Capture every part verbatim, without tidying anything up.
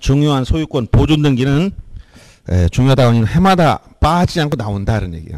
중요한 소유권 보존 등기는 에, 중요하다고 하면 해마다 빠지지 않고 나온다 이런 얘기야.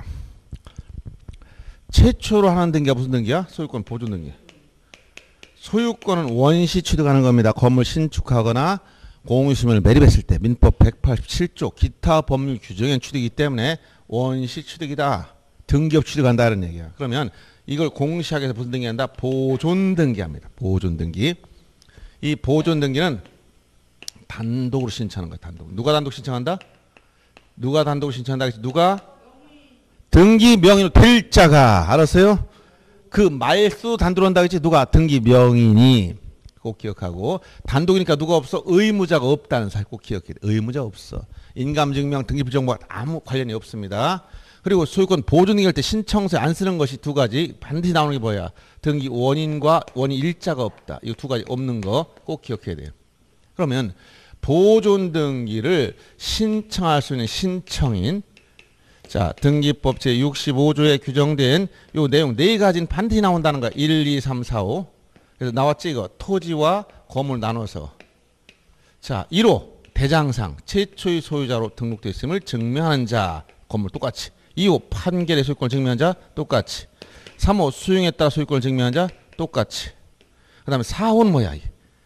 최초로 하는 등기가 무슨 등기야? 소유권 보존 등기. 소유권은 원시 취득하는 겁니다. 건물 신축하거나 공유수면을 매립했을 때 민법 백팔십칠 조 기타 법률 규정에 취득이기 때문에 원시 취득이다. 등기업 취득한다 이런 얘기야. 그러면 이걸 공시하게 해서 무슨 등기한다? 보존 등기합니다. 보존 등기. 이 보존 등기는 단독으로 신청하는 거야. 단독. 누가 단독 신청한다? 누가 단독으로 신청한다? 누가? 등기 명의로 될 자가. 알았어요? 그 말소 단독으로 한다 그랬지? 누가? 등기 명인이. 꼭 기억하고. 단독이니까 누가 없어? 의무자가 없다는 사실 꼭 기억해야 돼. 의무자 없어. 인감증명, 등기부정보와 아무 관련이 없습니다. 그리고 소유권 보존 등기할 때 신청서에 안 쓰는 것이 두 가지. 반드시 나오는 게 뭐야? 등기 원인과 원인 일자가 없다. 이 두 가지 없는 거 꼭 기억해야 돼요. 그러면 보존 등기를 신청할 수 있는 신청인, 자 등기법 제육십오 조에 규정된 요 내용 네 가지는 반드시 나온다는 거야. 일, 이, 삼, 사, 오. 그래서 나왔지 이거. 토지와 건물 나눠서. 자 일 호 대장상 최초의 소유자로 등록되어 있음을 증명하는 자. 건물 똑같이. 이 호 판결의 소유권을 증명한 자 똑같이. 삼 호 수용에 따라 소유권을 증명한 자 똑같이. 그 다음에 사 호는 뭐야?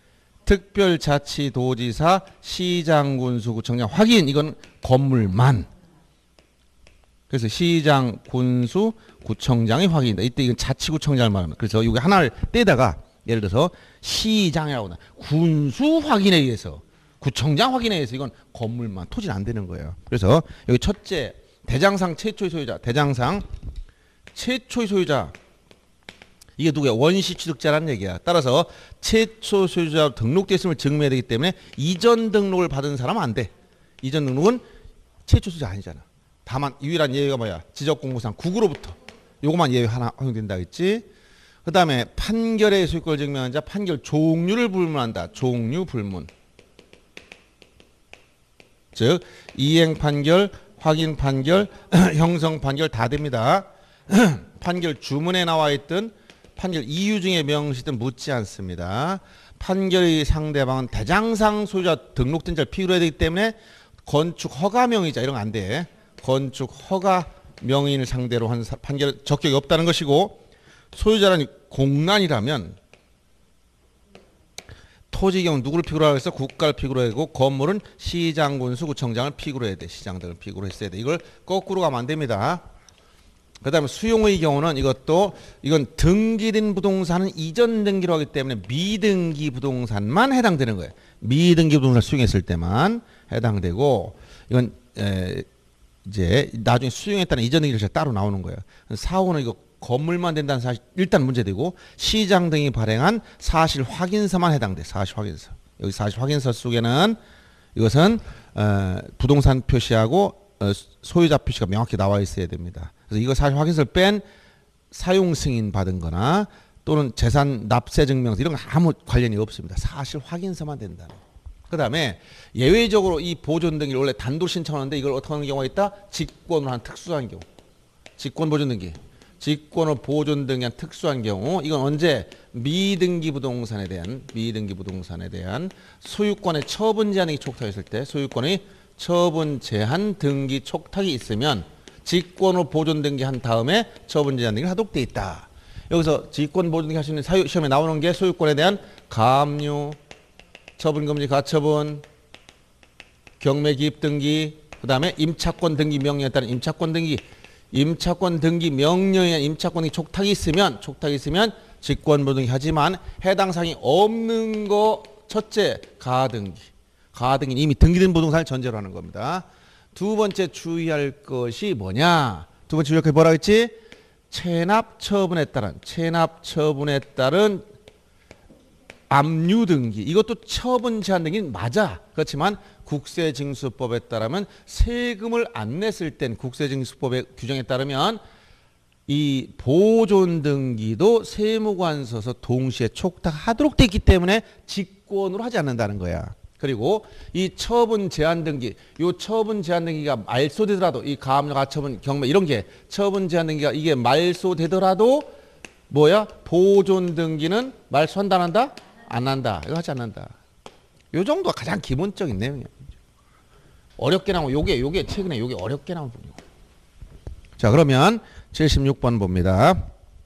특별자치도지사 시장 군수 구청장 확인. 이건 건물만. 그래서 시장 군수 구청장이 확인이다. 이때 이건 자치구청장을 말합니다. 그래서 여기 하나를 떼다가 예를 들어서 시장이라고 나 군수 확인에 의해서 구청장 확인에 의해서 이건 건물만 토지는 안 되는 거예요. 그래서 여기 첫째 대장상 최초의 소유자. 대장상 최초의 소유자. 이게 누구야? 원시 취득자라는 얘기야. 따라서 최초 소유자로 등록되어 있음을 증명해야 되기 때문에 이전 등록을 받은 사람은 안 돼. 이전 등록은 최초 소유자 아니잖아. 다만 유일한 예외가 뭐야? 지적공무상 국으로부터. 요것만 예외 하나 허용된다 했지. 그 다음에 판결의 소유권을 증명한 자 판결 종류를 불문한다. 종류 불문. 즉 이행 판결, 확인 판결, 형성 판결 다 됩니다. 판결 주문에 나와 있던 판결 이유 중에 명시든 묻지 않습니다. 판결의 상대방은 대장상 소유자 등록된 자를 필요로 해야 되기 때문에 건축 허가 명의자 이런 거 안 돼. 건축 허가 명의인을 상대로 한 판결 적격이 없다는 것이고, 소유자는 공란이라면 토지 경우 누구를 피고로 하고 있어? 국가를 피고로 하고, 건물은 시장, 군수, 구청장을 피고로 해야 돼. 시장 등을 피고로 했어야 돼. 이걸 거꾸로 가면 안 됩니다. 그 다음에 수용의 경우는 이것도 이건 등기된 부동산은 이전 등기로 하기 때문에 미등기 부동산만 해당되는 거예요. 미등기 부동산 수용했을 때만 해당되고, 이건 에 이제 나중에 수용했다는 이전 등기 절차 따로 나오는 거예요. 사 호는 이거 건물만 된다는 사실 일단 문제되고, 시장 등이 발행한 사실 확인서만 해당돼. 사실 확인서. 여기 사실 확인서 속에는 이것은 어, 부동산 표시하고 어, 소유자 표시가 명확히 나와 있어야 됩니다. 그래서 이거 사실 확인서를 뺀 사용 승인 받은 거나 또는 재산 납세 증명서 이런 거 아무 관련이 없습니다. 사실 확인서만 된다는 거예요. 그 다음에 예외적으로 이 보존 등기를 원래 단독 신청하는데 이걸 어떻게 하는 경우가 있다? 직권으로 한 특수한 경우. 직권 보존 등기. 직권으로 보존 등기한 특수한 경우. 이건 언제? 미등기 부동산에 대한 미등기 부동산에 대한 소유권의 처분 제한이 촉탁했을 때, 소유권의 처분 제한 등기 촉탁이 있으면 직권으로 보존 등기한 다음에 처분 제한 등기가 하도록 돼 있다. 여기서 직권 보존 등기 할 수 있는 사유 시험에 나오는 게 소유권에 대한 가압류, 처분금지 가처분, 경매 기입 등기, 그 다음에 임차권 등기 명령에 따른 임차권 등기, 임차권 등기 명령에 의한 임차권 등기 촉탁이 있으면 촉탁이 있으면 직권 보존 등기 하지만 해당 사항이 없는 거 첫째 가등기. 가등기는 이미 등기된 부동산을 전제로 하는 겁니다. 두 번째 주의할 것이 뭐냐? 두 번째 주의할 것이 뭐라고 했지? 체납 처분에 따른 체납 처분에 따른 압류 등기. 이것도 처분 제한 등기는 맞아. 그렇지만 국세징수법에 따르면 세금을 안 냈을 땐 국세징수법의 규정에 따르면 이 보존 등기도 세무관서서 동시에 촉탁하도록 돼 있기 때문에 직권으로 하지 않는다는 거야. 그리고 이 처분 제한 등기, 요 처분 제한 등기가 말소되더라도 이 가압류, 가처분, 경매 이런 게 처분 제한 등기가 이게 말소되더라도 뭐야? 보존 등기는 말소한다 안 한다? 안 한다. 이거 하지 않는다. 요 정도가 가장 기본적인 내용이에요. 어렵게 나오고 요게 요게 최근에 요게 어렵게 나온 부분이고. 자, 그러면 칠십육 번 봅니다.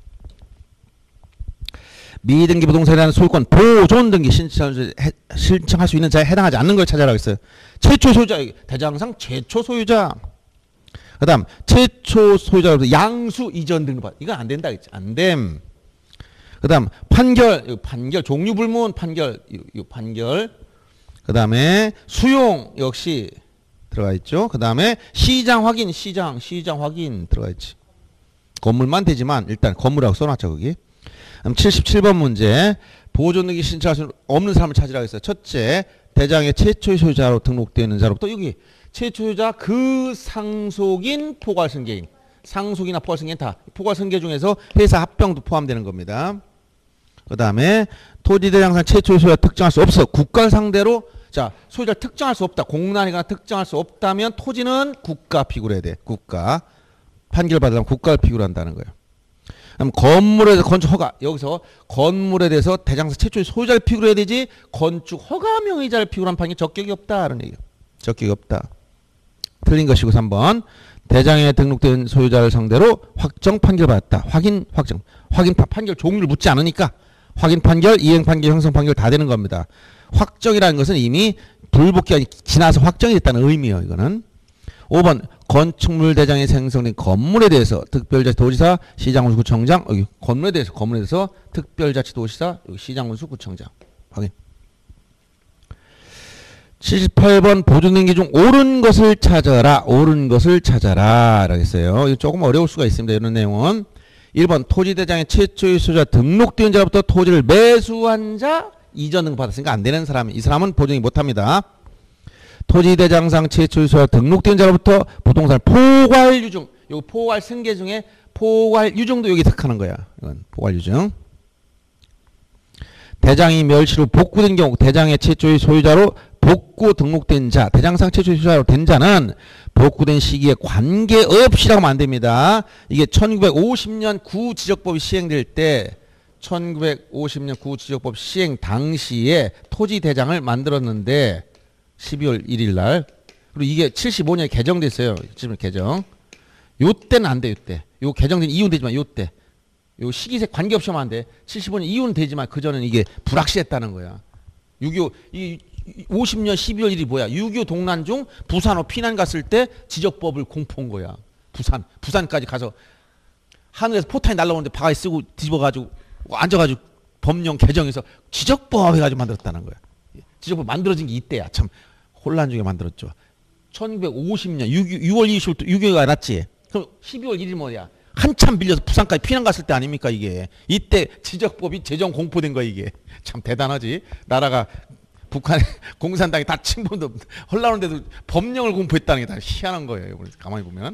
미등기 부동산에 대한 소유권 보존 등기 신청, 신청할 수 있는 자에 해당하지 않는 걸 찾아라고 했어요. 최초 소유자, 대장상 최초 소유자. 그 다음 최초 소유자로부터 양수 이전 등급 받. 이건 안 된다 했지. 안 됨. 그 다음 판결, 판결 종류 불문 판결, 이 판결. 그 다음에 수용 역시 들어가 있죠. 그 다음에 시장 확인, 시장, 시장 확인 들어가 있지. 건물만 되지만 일단 건물이라고 써놨죠, 거기. 그럼 칠십칠 번 문제. 보존 등기 신청할 수 없는 사람을 찾으라고 했어요. 첫째, 대장의 최초의 소유자로 등록되어 있는 자로부터 여기 최초 소유자 그 상속인 포괄승계인. 상속이나 포괄승계인 다. 포괄승계 중에서 회사 합병도 포함되는 겁니다. 그 다음에 토지대장상 최초의 소유자 특정할 수 없어. 국가를 상대로 자, 소유자를 특정할 수 없다. 공란이거나 특정할 수 없다면 토지는 국가 피고를 해야 돼. 국가. 판결받으려면 국가를 피고를 한다는 거예요. 그럼 건물에 대해서 건축 허가. 여기서 건물에 대해서 대장상 최초의 소유자를 피고를 해야 되지 건축 허가 명의자를 피고를 한 판결이 적격이 없다는 얘기예요. 적격이 없다. 틀린 것이고 삼 번. 대장에 등록된 소유자를 상대로 확정 판결받았다. 확인, 확정. 확인 판결 종류를 묻지 않으니까 확인 판결, 이행 판결, 형성 판결 다 되는 겁니다. 확정이라는 것은 이미 불복기간이 지나서 확정이 됐다는 의미예요. 이거는. 오 번 건축물 대장에 생성된 건물에 대해서 특별자치 도지사, 시장군수구청장. 여기 건물에 대해서 건물에 대해서 특별자치 도지사, 여기 시장군수구청장. 확인. 칠십팔 번 보존 등기 중 옳은 것을 찾아라. 옳은 것을 찾아라. 라고 했어요. 이거 조금 어려울 수가 있습니다. 이런 내용은. 일 번 토지대장의 최초의 소유자 등록된 자로부터 토지를 매수한 자 이전 등급 받았으니까 안 되는 사람. 이 사람은 보존이 못합니다. 토지대장상 최초의 소유자 등록된 자로부터 부동산 포괄 유증. 요 포괄 승계 중에 포괄 유증도 여기 택하는 거야. 이건 포괄 유증. 대장이 멸실 후 복구된 경우 대장의 최초의 소유자로 복구 등록된 자, 대장상 최초의 소유자로 된 자는 복구된 시기에 관계없이라고 하면 안 됩니다. 이게 천구백오십 년 구지적법이 시행될 때 천구백오십 년 구지적법 시행 당시에 토지대장을 만들었는데 십이월 일일 날. 그리고 이게 칠십오 년에 개정됐어요. 지금 개정. 요때는 안 돼, 요때. 요 개정된 이유는 되지만 요때. 요 시기세 관계없이 하면 안 돼. 칠십오 년 이유는 되지만 그전에는 이게 불확실했다는 거야. 육이오, 이 오십 년 십이월 일이 뭐야? 육이오 동란 중 부산으로 피난 갔을 때 지적법을 공포한 거야. 부산, 부산까지 가서 하늘에서 포탄이 날라오는데 바가지 쓰고 뒤집어가지고 앉아가지고 법령 개정해서 지적법 해가지고 만들었다는 거야. 지적법 만들어진 게 이때야. 참 혼란 중에 만들었죠. 천구백오십 년 유월 이십일부터 육이오가 났지. 그럼 십이월 일일 뭐야? 한참 빌려서 부산까지 피난 갔을 때 아닙니까 이게. 이때 지적법이 제정 공포된 거야 이게. 참 대단하지. 나라가 북한에 공산당이 다 침범도 헐라오는데도 법령을 공포했다는 게 다 희한한 거예요. 가만히 보면.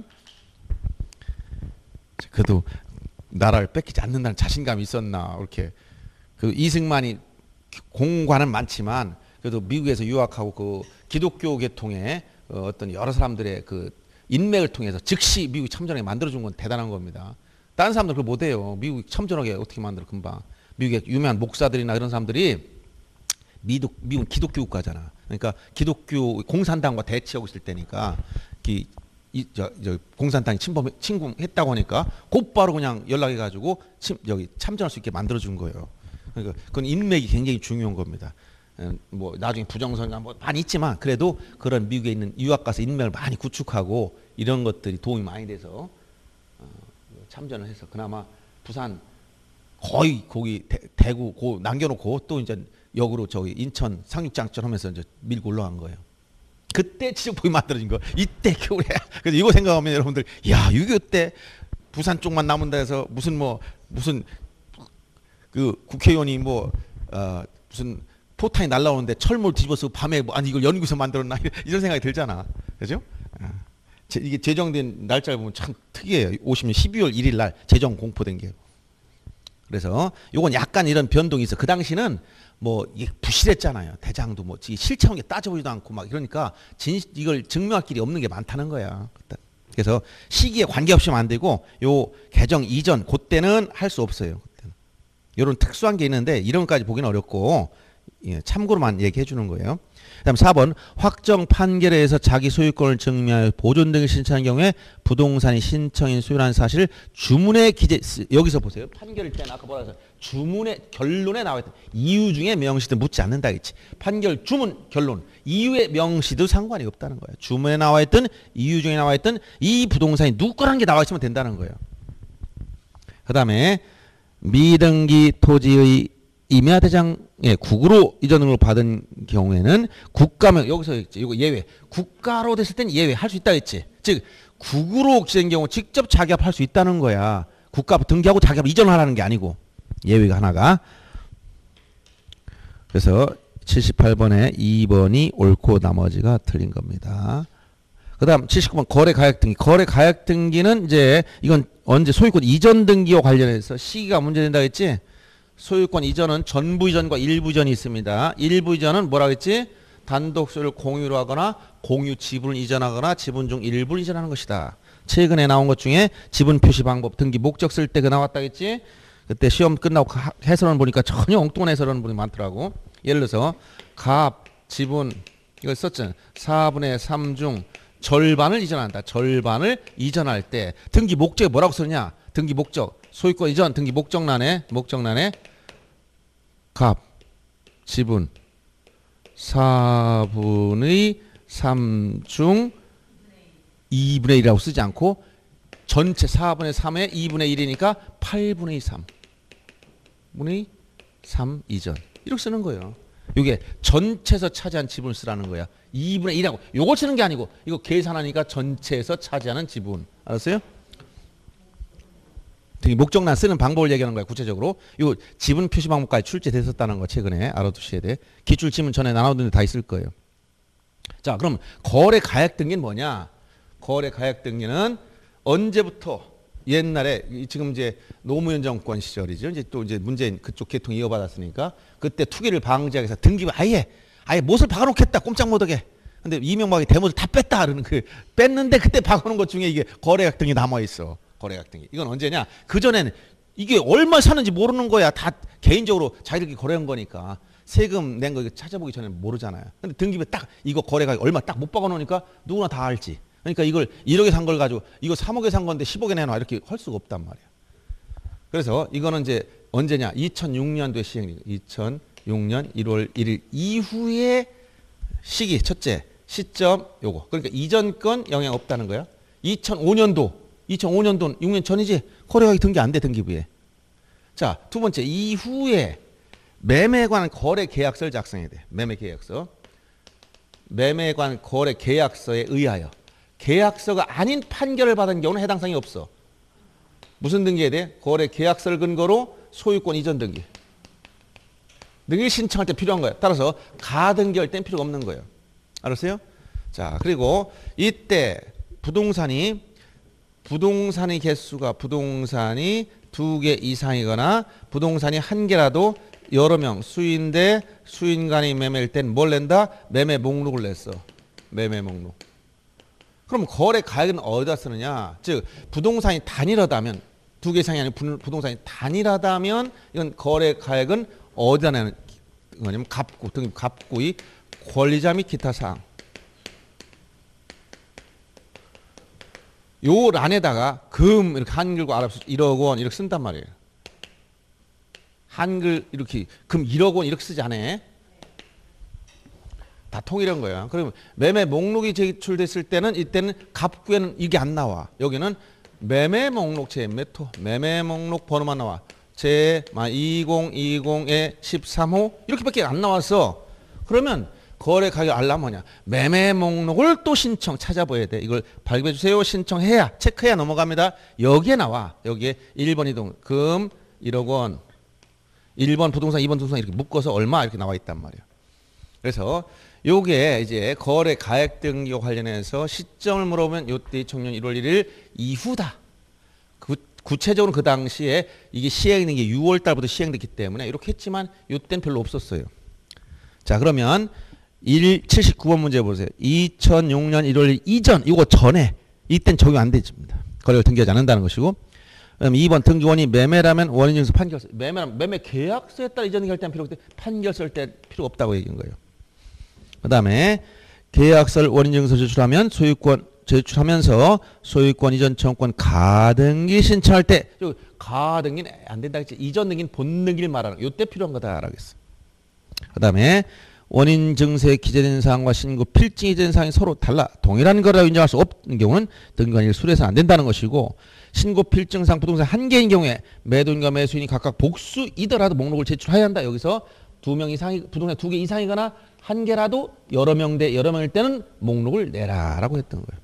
그래도 나라를 뺏기지 않는다는 자신감이 있었나. 이렇게 그 이승만이 공관은 많지만 그래도 미국에서 유학하고 그 기독교 계통의 어떤 여러 사람들의 그 인맥을 통해서 즉시 미국이 참전하게 만들어준 건 대단한 겁니다. 다른 사람들 그걸 못해요. 미국이 참전하게 어떻게 만들어 금방. 미국의 유명한 목사들이나 이런 사람들이 미국, 미국은 기독교 국가잖아. 그러니까 기독교 공산당과 대치하고 있을 때니까 이, 이, 저, 저 공산당이 침범, 침공했다고 하니까 곧바로 그냥 연락해가지고 침, 여기 참전할 수 있게 만들어준 거예요. 그러니까 그건 인맥이 굉장히 중요한 겁니다. 뭐 나중에 부정선거 뭐 많이 있지만 그래도 그런 미국에 있는 유학 가서 인맥을 많이 구축하고 이런 것들이 도움이 많이 돼서 어, 참전을 해서 그나마 부산 거의 거기 대, 대구 고 남겨놓고 또 이제 역으로 저기 인천 상륙작전 하면서 이제 밀고 올라간 거예요. 그때 지적법이 만들어진 거. 이때 겨울에. 그래서 이거 생각하면 여러분들 야 육이오 때 부산 쪽만 남은다 해서 무슨 뭐 무슨 그 국회의원이 뭐 어, 무슨 포탄이 날라오는데 철물 뒤집어서 밤에 뭐 아니 이걸 연구해서 만들었나 이런 생각이 들잖아. 그죠? 이게 제정된 날짜를 보면 참 특이해요. 오십 년 십이월 일일 날 제정 공포된 게. 그래서 요건 약간 이런 변동이 있어. 그 당시는 뭐 이게 부실했잖아요. 대장도 뭐 실체하게 따져보지도 않고 막 이러니까 진 이걸 증명할 길이 없는 게 많다는 거야. 그래서 시기에 관계없이 안 되고 요 개정 이전 그때는 할 수 없어요. 그때는. 이런 특수한 게 있는데 이런 것까지 보기는 어렵고 예, 참고로만 얘기해 주는 거예요. 그다음 사 번 확정 판결에 의해서 자기 소유권을 증명하여 보존 등을 신청한 경우에 부동산이 신청인 소유라는 사실을 주문에 기재. 여기서 보세요. 판결일 때는 아까 뭐라 해서 주문에 결론에 나와 있던 이유 중에 명시도 묻지 않는다 했지. 판결 주문 결론 이유의 명시도 상관이 없다는 거예요. 주문에 나와 있던 이유 중에 나와 있던 이 부동산이 누구 거라는 게 나와 있으면 된다는 거예요. 그다음에 미등기 토지의 임야대장에 국으로 이전을 받은 경우에는 국가명 여기서 이거 예외 국가로 됐을 땐 예외 할 수 있다 했지. 즉 국으로 된 경우 직접 자기압할 수 있다는 거야. 국가 등기하고 자기압 이전하라는 게 아니고 예외가 하나가. 그래서 칠십팔 번에 이 번이 옳고 나머지가 틀린 겁니다. 그다음 칠십구 번 거래 가액 등기. 거래 가액 등기는 이제 이건 언제 소유권 이전 등기와 관련해서 시기가 문제된다 했지. 소유권 이전은 전부 이전과 일부 이전이 있습니다. 일부 이전은 뭐라 했지? 단독 소유를 공유로 하거나 공유 지분을 이전하거나 지분 중 일부를 이전하는 것이다. 최근에 나온 것 중에 지분 표시 방법 등기 목적 쓸 때 그 나왔다 했지? 그때 시험 끝나고 해설원 보니까 전혀 엉뚱한 해설원 분이 많더라고. 예를 들어서 갑 지분 이거 썼잖아. 사분의 삼 중 절반을 이전한다. 절반을 이전할 때 등기 목적이 뭐라고 쓰느냐? 등기 목적 소유권 이전 등기 목적란에 목적란에 갑 지분 사분의 삼 중 이분의 일이라고 쓰지 않고 전체 사분의 삼의 이분의 일이니까 팔분의 삼 분의 삼 이전 이렇게 쓰는 거예요. 이게 전체에서 차지한 지분을 쓰라는 거야. 이분의 일하고 요걸 쓰는 게 아니고 이거 계산하니까 전체에서 차지하는 지분. 알았어요? 등기 목적란 쓰는 방법을 얘기하는 거야. 구체적으로 이 지분 표시 방법까지 출제됐었다는 거 최근에 알아두셔야 돼. 기출 지문 전에 나눠둔데 다 있을 거예요. 자, 그럼 거래 가액 등기는 뭐냐? 거래 가액 등기는 언제부터 옛날에 지금 이제 노무현 정권 시절이죠. 이제 또 이제 문재인 그쪽 계통 이어받았으니까 그때 투기를 방지하기 위해서 등기 아예 아예 못을 박아놓겠다 꼼짝 못하게. 근데 이명박이 대못을 다 뺐다 그러는 그 뺐는데 그때 박아놓은 것 중에 이게 거래 가액 등기 남아 있어. 거래가액 등기. 이건 언제냐? 그전에는 이게 얼마 사는지 모르는 거야. 다 개인적으로 자기들끼리 거래한 거니까. 세금 낸 거 찾아보기 전에는 모르잖아요. 근데 등기부에 딱 이거 거래가액 얼마 딱 못 박아놓으니까 누구나 다 알지. 그러니까 이걸 일억에 산 걸 가지고 이거 삼억에 산 건데 십억에 내놔 이렇게 할 수가 없단 말이야. 그래서 이거는 이제 언제냐? 이천육 년도에 시행이 이천육 년 일월 일일 이후의 시기 첫째 시점 요거. 그러니까 이전 건 영향 없다는 거야. 이천오 년도 이천오 년도 육 년 전이지 거래가액 등기 안 돼 등기부에. 자, 두 번째 이후에 매매에 관한 거래 계약서를 작성해야 돼. 매매 계약서. 매매에 관한 거래 계약서에 의하여 계약서가 아닌 판결을 받은 경우는 해당 사항이 없어. 무슨 등기해야 돼? 거래 계약서를 근거로 소유권 이전 등기. 등기 신청할 때 필요한 거야. 따라서 가등기할 땐 필요가 없는 거예요. 알았어요? 자, 그리고 이때 부동산이 부동산의 개수가 부동산이 두 개 이상이거나 부동산이 한 개라도 여러 명 수인 대 수인 간의 매매일 땐 뭘 낸다? 매매 목록을 냈어. 매매 목록. 그럼 거래 가액은 어디다 쓰느냐? 즉 부동산이 단일하다면 두 개 이상이 아니고 부동산이 단일하다면 이건 거래 가액은 어디다 내는 거냐면 갑구 등 갑구의 권리자 및 기타 사항. 요 란에다가 금 이렇게 한글과 아랍 일억 원 이렇게 쓴단 말이에요. 한글 이렇게 금 일억 원 이렇게 쓰지 않아. 다 통일한 거야. 그러면 매매 목록이 제출됐을 때는 이때는 갑구에는 이게 안 나와. 여기는 매매 목록 제 매토 매매 목록 번호만 나와. 제 이천이십의 십삼 호 이렇게밖에 안 나왔어. 그러면 거래 가격 알람 뭐냐? 매매 목록을 또 신청 찾아봐야 돼. 이걸 발급해 주세요. 신청해야 체크해야 넘어갑니다. 여기에 나와. 여기에 일 번 이동 금 일억 원 일 번 부동산 이 번 부동산 이렇게 묶어서 얼마 이렇게 나와 있단 말이에요. 그래서 요게 이제 거래 가액 등기와 관련해서 시점을 물어보면 요때 청년 일월 일일 이후다. 구, 구체적으로 그 당시에 이게 시행된 게 유월 달부터 시행됐기 때문에 이렇게 했지만 요때는 별로 없었어요. 자, 그러면 칠십구 번 문제 보세요. 이천육 년 일월 이전 이거 전에 이때는 적용 안 되집니다. 거래를 등기하지 않는다는 것이고 그다음 이 번 등기원이 매매라면 원인증서 판결서. 매매라면 매매 계약서에 따라 이전 결제한 필요 없대. 판결서일 때 필요 없다고 얘기한 거예요. 그다음에 계약서를 원인증서 제출하면 소유권 제출하면서 소유권 이전 청구권 가등기 신청할 때 가등기는 안 된다 했지. 이전 등기는 본 등기를 말하는 이때 필요한 거다 라겠어. 그다음에 원인 증서에 기재된 사항과 신고 필증이 된 사항이 서로 달라 동일한 거라고 인정할 수 없는 경우는 등기관리를 수리해서 안 된다는 것이고 신고 필증상 부동산 한 개인 경우에 매도인과 매수인이 각각 복수이더라도 목록을 제출해야 한다. 여기서 두 명 이상이 부동산 두 개 이상이거나 한 개라도 여러 명 대 여러 명일 때는 목록을 내라라고 했던 거예요.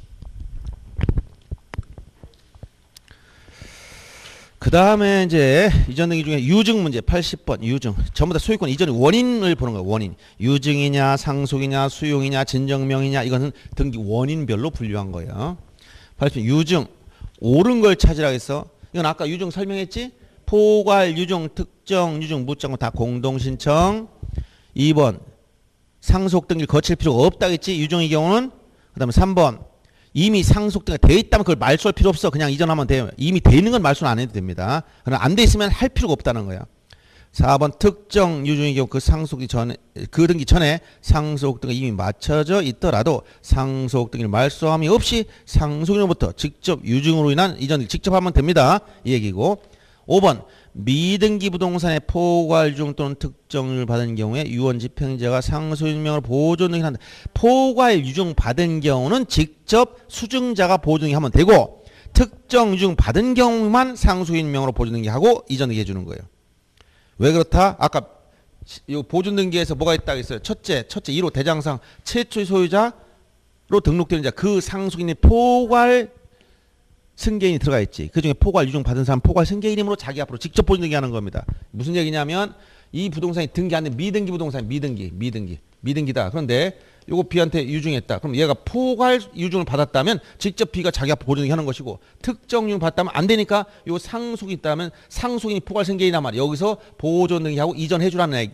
그 다음에 이제 이전 등기 중에 유증 문제 팔십 번 유증 전부 다 소유권 이전의 원인을 보는 거예요. 원인 유증이냐 상속이냐 수용이냐 진정명이냐 이거는 등기 원인별로 분류한 거예요. 팔십 번 유증 옳은 걸 찾으라고 해서 이건 아까 유증 설명했지. 포괄 유증 특정 유증 묻장고 다 공동신청. 이 번 상속 등기를 거칠 필요가 없다겠지 유증의 경우는. 그 다음에 삼 번 이미 상속 등기가 돼 있다면 그걸 말소할 필요 없어. 그냥 이전하면 돼요. 이미 돼 있는 건 말소는 안 해도 됩니다. 그러나 안 돼 있으면 할 필요가 없다는 거야. 사 번 특정 유증의 경우 그 상속이 전에 그 등기 전에 상속 등기가 이미 맞춰져 있더라도 상속 등기를 말소함이 없이 상속인으로부터 직접 유증으로 인한 이전을 직접 하면 됩니다. 이 얘기고. 오 번 미등기 부동산의 포괄 유증 또는 특정을 받은 경우에 유언 집행자가 상속인명으로 보존 등기를 한다. 포괄 유증 받은 경우는 직접 수증자가 보존 등기하면 되고 특정 유증 받은 경우만 상속인명으로 보존 등기하고 이전 등기 해주는 거예요. 왜 그렇다? 아까 보존 등기에서 뭐가 있다고 했어요? 첫째, 첫째 일 호 대장상 최초의 소유자로 등록되는 자 그 상속인의 포괄 승계인이 들어가 있지. 그중에 포괄 유증 받은 사람 포괄 승계 이름으로 자기 앞으로 직접 보존 등기하는 겁니다. 무슨 얘기냐면 이 부동산이 등기 안 된 미등기 부동산 미등기 미등기 미등기다. 그런데 요거 B한테 유증했다. 그럼 얘가 포괄 유증을 받았다면 직접 B가 자기 앞으로 보존 등기하는 것이고 특정 유증 받았다면 안 되니까 요 상속이 있다면 상속인이 포괄 승계인이란 말이야. 여기서 보존 등기하고 이전해주라는 얘기.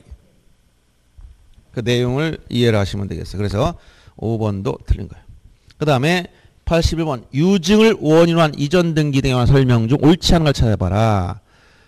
그 내용을 이해를 하시면 되겠어요. 그래서 오 번도 틀린 거예요. 그 다음에 팔십일 번 유증을 원인으로 한 이전 등기 등에 관한 설명 중 옳지 않은 걸 찾아봐라.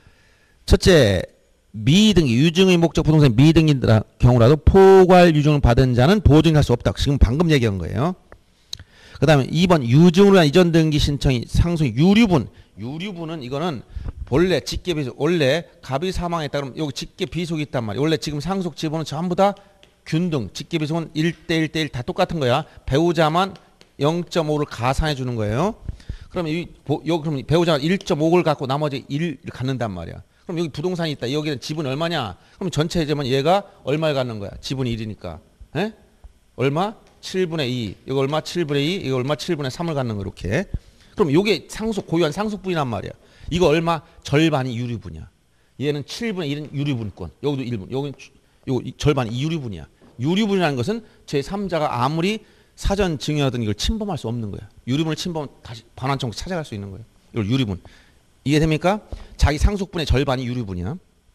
첫째 미등기 유증의 목적 부동산 미등기 경우라도 포괄 유증을 받은 자는 보증할 수 없다. 지금 방금 얘기한 거예요. 그 다음에 이 번 유증으로 한 이전 등기 신청이 상속 유류분 유류분은 이거는 본래 직계 비속 원래 갑이 사망했다 그러면 여기 직계 비속이 있단 말이야. 원래 지금 상속 지분은 전부 다 균등 직계 비속은 일 대 일 대 일 다 똑같은 거야. 배우자만 영 점 오를 가산해 주는 거예요. 그럼 이 여기 그럼 배우자가 일 점 오를 갖고 나머지 일을 갖는단 말이야. 그럼 여기 부동산이 있다. 여기는 지분이 얼마냐? 그럼 전체 해제면 얘가 얼마를 갖는 거야? 지분이 일이니까. 에? 얼마? 칠분의 이. 이거 얼마? 칠분의 이. 이거 얼마? 칠분의 삼을 갖는 거 이렇게. 그럼 요게 상속 고유한 상속분이란 말이야. 이거 얼마? 절반이 유류분이야. 얘는 칠분의 일은 유류분권. 여기도 일 분. 여기는 요 절반이 유류분이야. 유류분이라는 것은 제삼자가 아무리 사전 증여하던 이걸 침범할 수 없는 거야. 유류분을 침범 다시 반환 청구 찾아갈 수 있는 거예요. 이걸 유류분. 이해됩니까? 자기 상속분의 절반이 유류분이야.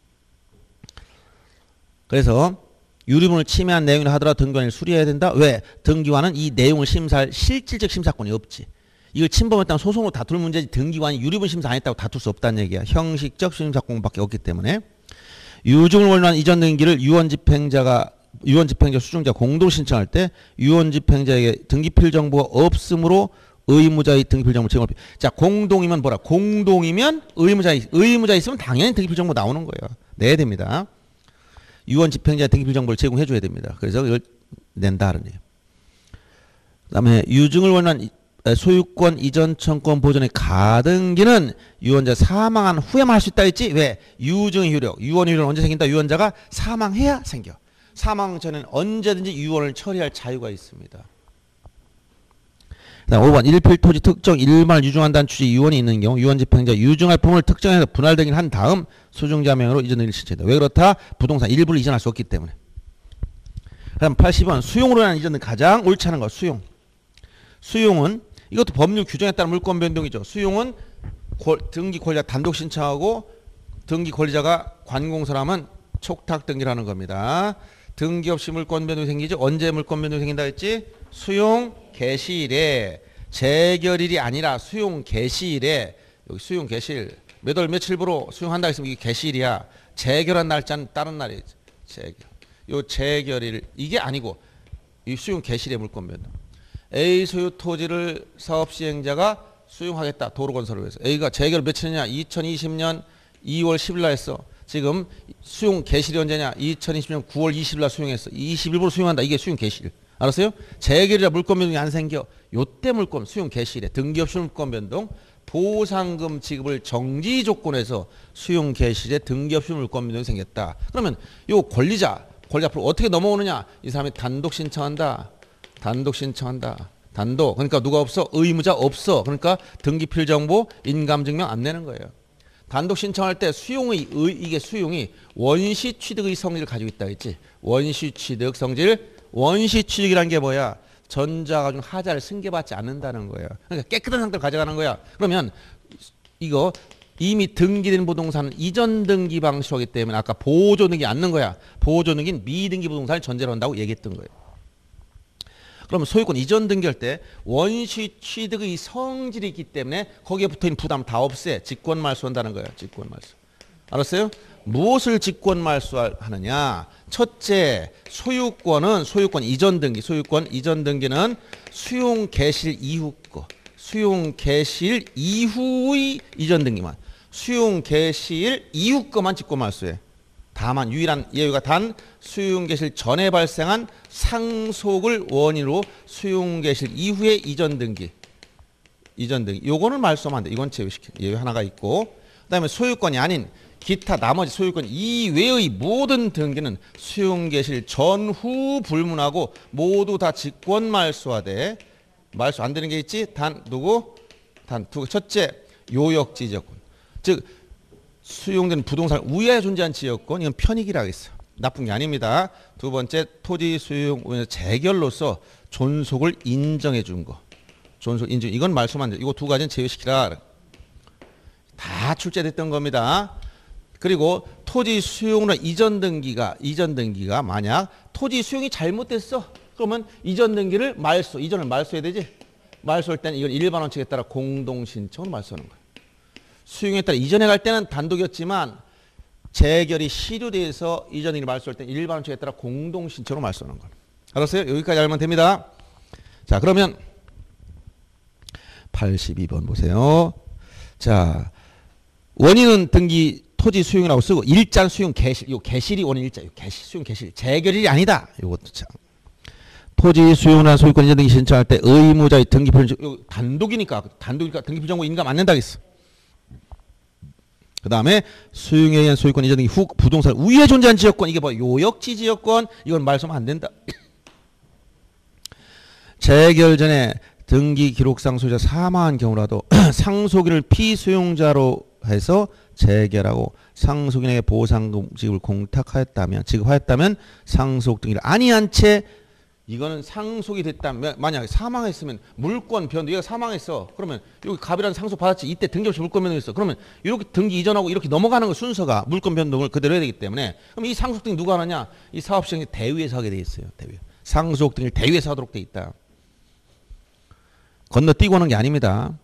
그래서 유류분을 침해한 내용이라 하더라도 등기관리를 수리해야 된다. 왜? 등기관은 이 내용을 심사할 실질적 심사권이 없지. 이걸 침범했다면 소송으로 다툴 문제지 등기관이 유류분 심사 안 했다고 다툴 수 없다는 얘기야. 형식적 심사권밖에 없기 때문에. 유증을 원인으로 한 이전 등기를 유언집행자가 유언집행자 수증자 공동 신청할 때 유언집행자에게 등기필 정보가 없으므로 의무자의 등기필 정보 제공할. 자 공동이면 뭐라? 공동이면 의무자 의무자 있으면 당연히 등기필 정보 나오는 거예요. 내야 됩니다. 유언집행자 등기필 정보를 제공해 줘야 됩니다. 그래서 이걸 낸다는 얘기예요. 그다음에 유증을 원한 소유권 이전 청구권 보존의 가등기는 유언자 사망한 후에만 할 수 있다 했지. 왜? 유증의 효력, 유언의 효력은 언제 생긴다? 유언자가 사망해야 생겨. 사망 전에는 언제든지 유언을 처리할 자유가 있습니다. 그다음 오 번 일필토지 특정 일만을 유증한다는 취지 유언이 있는 경우 유언집행자 유증할 부분을 특정해서 분할 등기를 한 다음 수증자 명의로 이전 등기를 신청한다. 왜 그렇다? 부동산 일부를 이전할 수 없기 때문에. 그다음 팔십 번 수용으로 하는 이전은 가장 옳지 않은 거 수용. 수용은 이것도 법률 규정에 따른 물권 변동이죠. 수용은 등기 권리자 단독 신청하고 등기 권리자가 관공서라면 촉탁 등기를 하는 겁니다. 등기 없이 물권 변동이 생기죠. 언제 물권 변동이 생긴다 했지? 수용 개시일에 재결일이 아니라 수용 개시일에 여기 수용 개시일 몇 월 며칠부로 수용한다 했으면 이게 개시일이야. 재결한 날짜는 다른 날이지. 재결. 요 재결일 이게 아니고 이 수용 개시일의 물권 변동. A 소유 토지를 사업 시행자가 수용하겠다. 도로건설을 위해서. A가 재결 며칠이냐? 이천이십 년 이월 십일 날 했어. 지금 수용 개시일이 언제냐? 이천이십 년 구월 이십일 날 수용했어. 이십 일부로 수용한다. 이게 수용 개시일. 알았어요? 재결이라 물권 변동이 안 생겨. 요때 물권 수용 개시일에 등기 없이 물권 변동 보상금 지급을 정지 조건에서 수용 개시일에 등기 없이 물권 변동이 생겼다. 그러면 요 권리자 권리 앞으로 어떻게 넘어오느냐? 이 사람이 단독 신청한다. 단독 신청한다. 단독. 그러니까 누가 없어? 의무자 없어. 그러니까 등기필 정보 인감증명 안 내는 거예요. 단독 신청할 때 수용의 의, 이게 수용이 원시 취득의 성질을 가지고 있다 했지. 원시 취득 성질. 원시 취득이란 게 뭐야? 전자가 준 하자를 승계받지 않는다는 거예요. 그러니까 깨끗한 상태로 가져가는 거야. 그러면 이거 이미 등기된 부동산은 이전 등기 방식으로 하기 때문에 아까 보조 등기 않는 거야. 보조 등기는 미등기 부동산을 전제로 한다고 얘기했던 거예요. 그러면 소유권 이전 등기할 때 원시 취득의 성질이 있기 때문에 거기에 붙어있는 부담 다 없애. 직권 말소한다는 거예요. 직권 말소. 알았어요? 무엇을 직권 말소하느냐? 첫째, 소유권은 소유권 이전 등기. 소유권 이전 등기는 수용 개시일 이후 거. 수용 개시일 이후의 이전 등기만. 수용 개시일 이후 거만 직권 말소해. 다만 유일한 예외가 단 수용 개시일 전에 발생한 상속을 원인으로 수용 개시일 이후의 이전 등기. 이전 등기. 요거는 말소하면 안 돼. 이건 제외시켜. 예외 하나가 있고. 그다음에 소유권이 아닌 기타 나머지 소유권 이외의 모든 등기는 수용 개시일 전후 불문하고 모두 다 직권 말소하되 말소 안 되는 게 있지. 단 누구? 단 두. 첫째, 요역지 지역권. 즉 수용된 부동산 우회에 존재한 지역권. 이건 편익이라고 했어. 나쁜 게 아닙니다. 두 번째, 토지 수용 재결로서 존속을 인정해 준 거. 존속 인정. 이건 말소만 돼. 이거 두 가지는 제외시키라. 다 출제됐던 겁니다. 그리고 토지 수용으로 이전 등기가 이전 등기가 만약 토지 수용이 잘못됐어. 그러면 이전 등기를 말소, 이전을 말소해야 되지. 말소할 때는 이건 일반 원칙에 따라 공동 신청으로 말소하는 거예요. 수용에 따라 이전에 갈 때는 단독이었지만 재결이 시효돼서 이전 등기를 말소할 때는 일반 원칙에 따라 공동 신청으로 말소하는 거예요. 알았어요? 여기까지 알면 됩니다. 자, 그러면 팔십이 번 보세요. 자, 원인은 등기 토지 수용이라고 쓰고 일자는 수용 개실. 요 개실이 원인 일자. 요 개실 수용 개실. 재결일이 아니다. 요것도 참. 토지 수용이나 소유권 이전 등기 신청할 때 의무자의 등기필 요 단독이니까 단독이니까 등기필 정보 인감 안 낸다 했어. 그다음에 수용에 의한 소유권 이전 등기 후 부동산 위에 존재한 지역권 이게 뭐 요역지 지역권 이건 말소하면 안 된다. 재결 전에 등기 기록상 소유자 사망한 경우라도 상속인을 피수용자로 해서 재결하고 상속인에게 보상금 지급을 공탁하였다면 지급하였다면 상속 등기를 아니한 채 이거는 상속이 됐다면 만약에 사망했으면 물권 변동 얘가 사망했어. 그러면 여기 갑이라는 상속 받았지. 이때 등기 없이 물권 변동했어. 그러면 이렇게 등기 이전하고 이렇게 넘어가는 거 순서가 물권 변동을 그대로 해야 되기 때문에 그럼 이 상속 등기 누가 하느냐? 이 사업시행이 대위에서 하게 돼 있어요. 대위. 상속 등기를 대위에서 하도록 돼 있다. 건너뛰고 하는 게 아닙니다.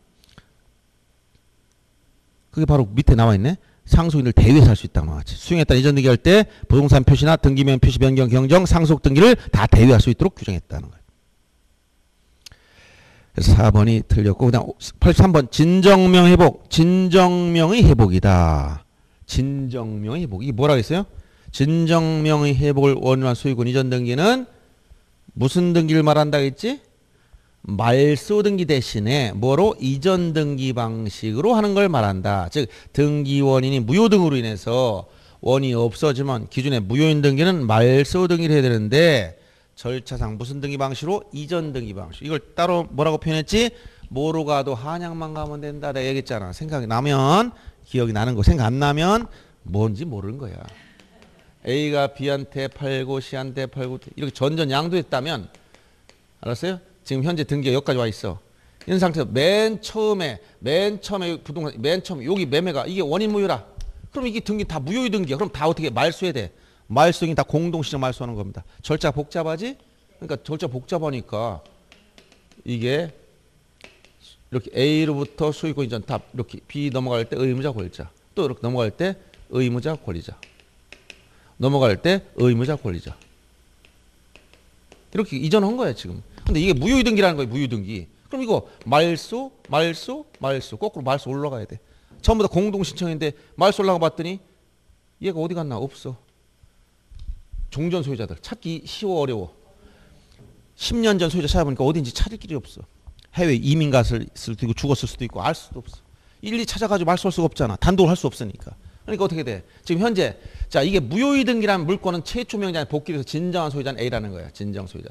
그게 바로 밑에 나와 있네. 상속인을 대위에서 할 수 있다고 나왔지. 수용에 따라 이전 등기할 때 부동산 표시나 등기명 표시 변경 경정 상속 등기를 다 대위할 수 있도록 규정했다는 거예요. 그래서 사 번이 틀렸고 그다음 팔십삼 번 진정명 회복. 진정명의 회복이다. 진정명의 회복. 이게 뭐라고 했어요? 진정명의 회복을 원인한 소유권 이전 등기는 무슨 등기를 말한다고 했지? 말소 등기 대신에 뭐로 이전 등기 방식으로 하는 걸 말한다. 즉 등기 원인이 무효 등으로 인해서 원이 없어지면 기존의 무효인 등기는 말소 등기를 해야 되는데 절차상 무슨 등기 방식으로? 이전 등기 방식. 이걸 따로 뭐라고 표현했지? 뭐로 가도 한양만 가면 된다. 내가 얘기했잖아. 생각이 나면 기억이 나는 거. 생각 안 나면 뭔지 모르는 거야. A가 B한테 팔고 C한테 팔고 이렇게 전전양도했다면 알았어요? 지금 현재 등기가 여기까지 와 있어. 이런 상태에서 맨 처음에 맨 처음에 부동산 맨 처음에 여기 매매가 이게 원인 무효라. 그럼 이게 등기 다 무효의 등기야. 그럼 다 어떻게 말소해야 돼? 말소인이 다 공동시정 말소하는 겁니다. 절차 복잡하지? 그러니까 절차 복잡하니까 이게 이렇게 A로부터 소유권 이전 답 이렇게 B 넘어갈 때 의무자 권리자 또 이렇게 넘어갈 때 의무자 권리자 넘어갈 때 의무자 권리자 이렇게 이전한 거야 지금. 근데 이게 무효이등기라는 거예요. 무효이등기. 그럼 이거 말소 말소 말소 거꾸로 말소 올라가야 돼. 전부 다 공동 신청인데 말소 올라가 봤더니 얘가 어디 갔나 없어. 종전 소유자들 찾기 쉬워 어려워. 십 년 전 소유자 찾아보니까 어딘지 찾을 길이 없어. 해외 이민 갔을 수도 있고 죽었을 수도 있고 알 수도 없어. 일일이 찾아가지고 말소할 수가 없잖아. 단독을 할 수 없으니까. 그러니까 어떻게 돼? 지금 현재 자 이게 무효이등기라는 물권은 최초 명장에 복귀해서 진정한 소유자는 A라는 거야. 진정 소유자.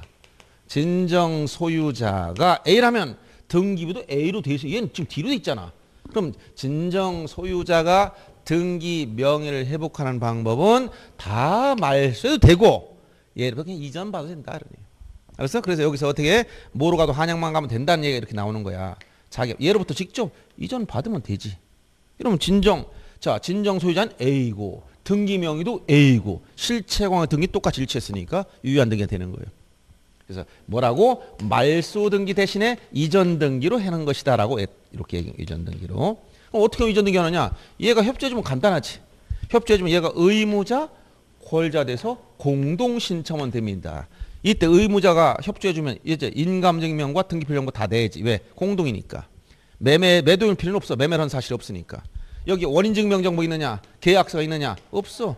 진정 소유자가 A라면 등기부도 A로 돼 있어. 얘는 지금 D로 돼 있잖아. 그럼 진정 소유자가 등기 명예를 회복하는 방법은 다 말소해도 되고 얘를 그냥 이전 받아도 된다. 그러네요. 알았어? 그래서 여기서 어떻게 뭐로 가도 한양만 가면 된다는 얘기가 이렇게 나오는 거야. 자기 예로부터 직접 이전 받으면 되지. 이러면 진정 자 진정 소유자는 A고 등기 명의도 A고 실체광의 등기 똑같이 일치했으니까 유효한 등기가 되는 거예요. 그래서 뭐라고 말소 등기 대신에 이전 등기로 하는 것이다라고 이렇게 얘기해요. 이전 등기로. 그럼 어떻게 이전 등기 하느냐? 얘가 협조해주면 간단하지. 협조해주면 얘가 의무자 권리자 돼서 공동 신청은 됩니다. 이때 의무자가 협조해주면 이제 인감증명과 등기필령부 다 내야지. 왜? 공동이니까. 매매 매도일 필요는 없어. 매매를 한 사실이 없으니까. 여기 원인증명정보 있느냐? 계약서가 있느냐? 없어.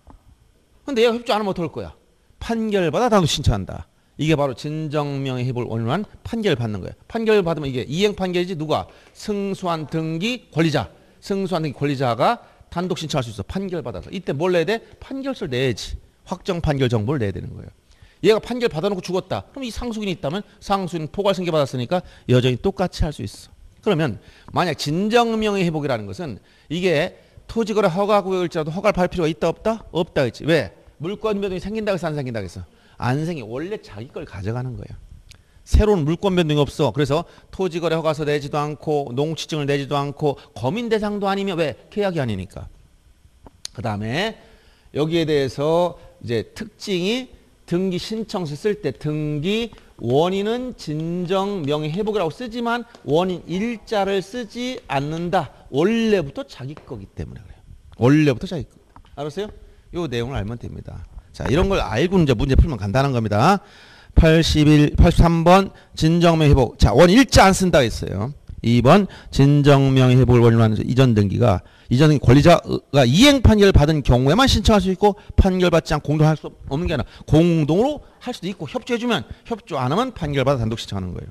근데 얘가 협조 안 하면 어떡할 거야? 판결받아 단독 신청한다. 이게 바로 진정명의 회복을 원유한 판결을 받는 거예요. 판결을 받으면 이게 이행 판결이지 누가? 승소한 등기 권리자. 승소한 등기 권리자가 단독 신청할 수 있어. 판결 받아서. 이때 뭘 내야 돼? 판결서를 내야지. 확정 판결 정보를 내야 되는 거예요. 얘가 판결 받아놓고 죽었다. 그럼 이 상속인이 있다면 상속인 포괄승계 받았으니까 여전히 똑같이 할 수 있어. 그러면 만약 진정명의 회복이라는 것은 이게 토지거래 허가구역일지라도 허가를 받을 필요가 있다 없다? 없다 했지. 왜? 물권 변동이 생긴다고 해서 안 생긴다고 해서 안 생기. 원래 자기 걸 가져가는 거예요. 새로운 물권 변동이 없어. 그래서 토지거래 허가서 내지도 않고 농취증을 내지도 않고 거민 대상도 아니면 왜? 계약이 아니니까. 그 다음에 여기에 대해서 이제 특징이 등기 신청서 쓸 때 등기 원인은 진정 명의 회복이라고 쓰지만 원인 일자를 쓰지 않는다. 원래부터 자기 거기 때문에 그래요. 원래부터 자기 거. 알았어요? 이 내용을 알면 됩니다. 자, 이런 걸 알고 이제 문제 풀면 간단한 겁니다. 팔십일, 팔십삼 번 진정명의 회복. 자, 원 일자 안 쓴다 했어요. 이 번 진정명의 회복을 원인으로 하는 이전 등기가 이전 등기 권리자가 이행 판결을 받은 경우에만 신청할 수 있고 판결받지 않고 공동할 수 없는 게 아니라 공동으로 할 수도 있고 협조해주면 협조 안 하면 판결받아 단독 신청하는 거예요.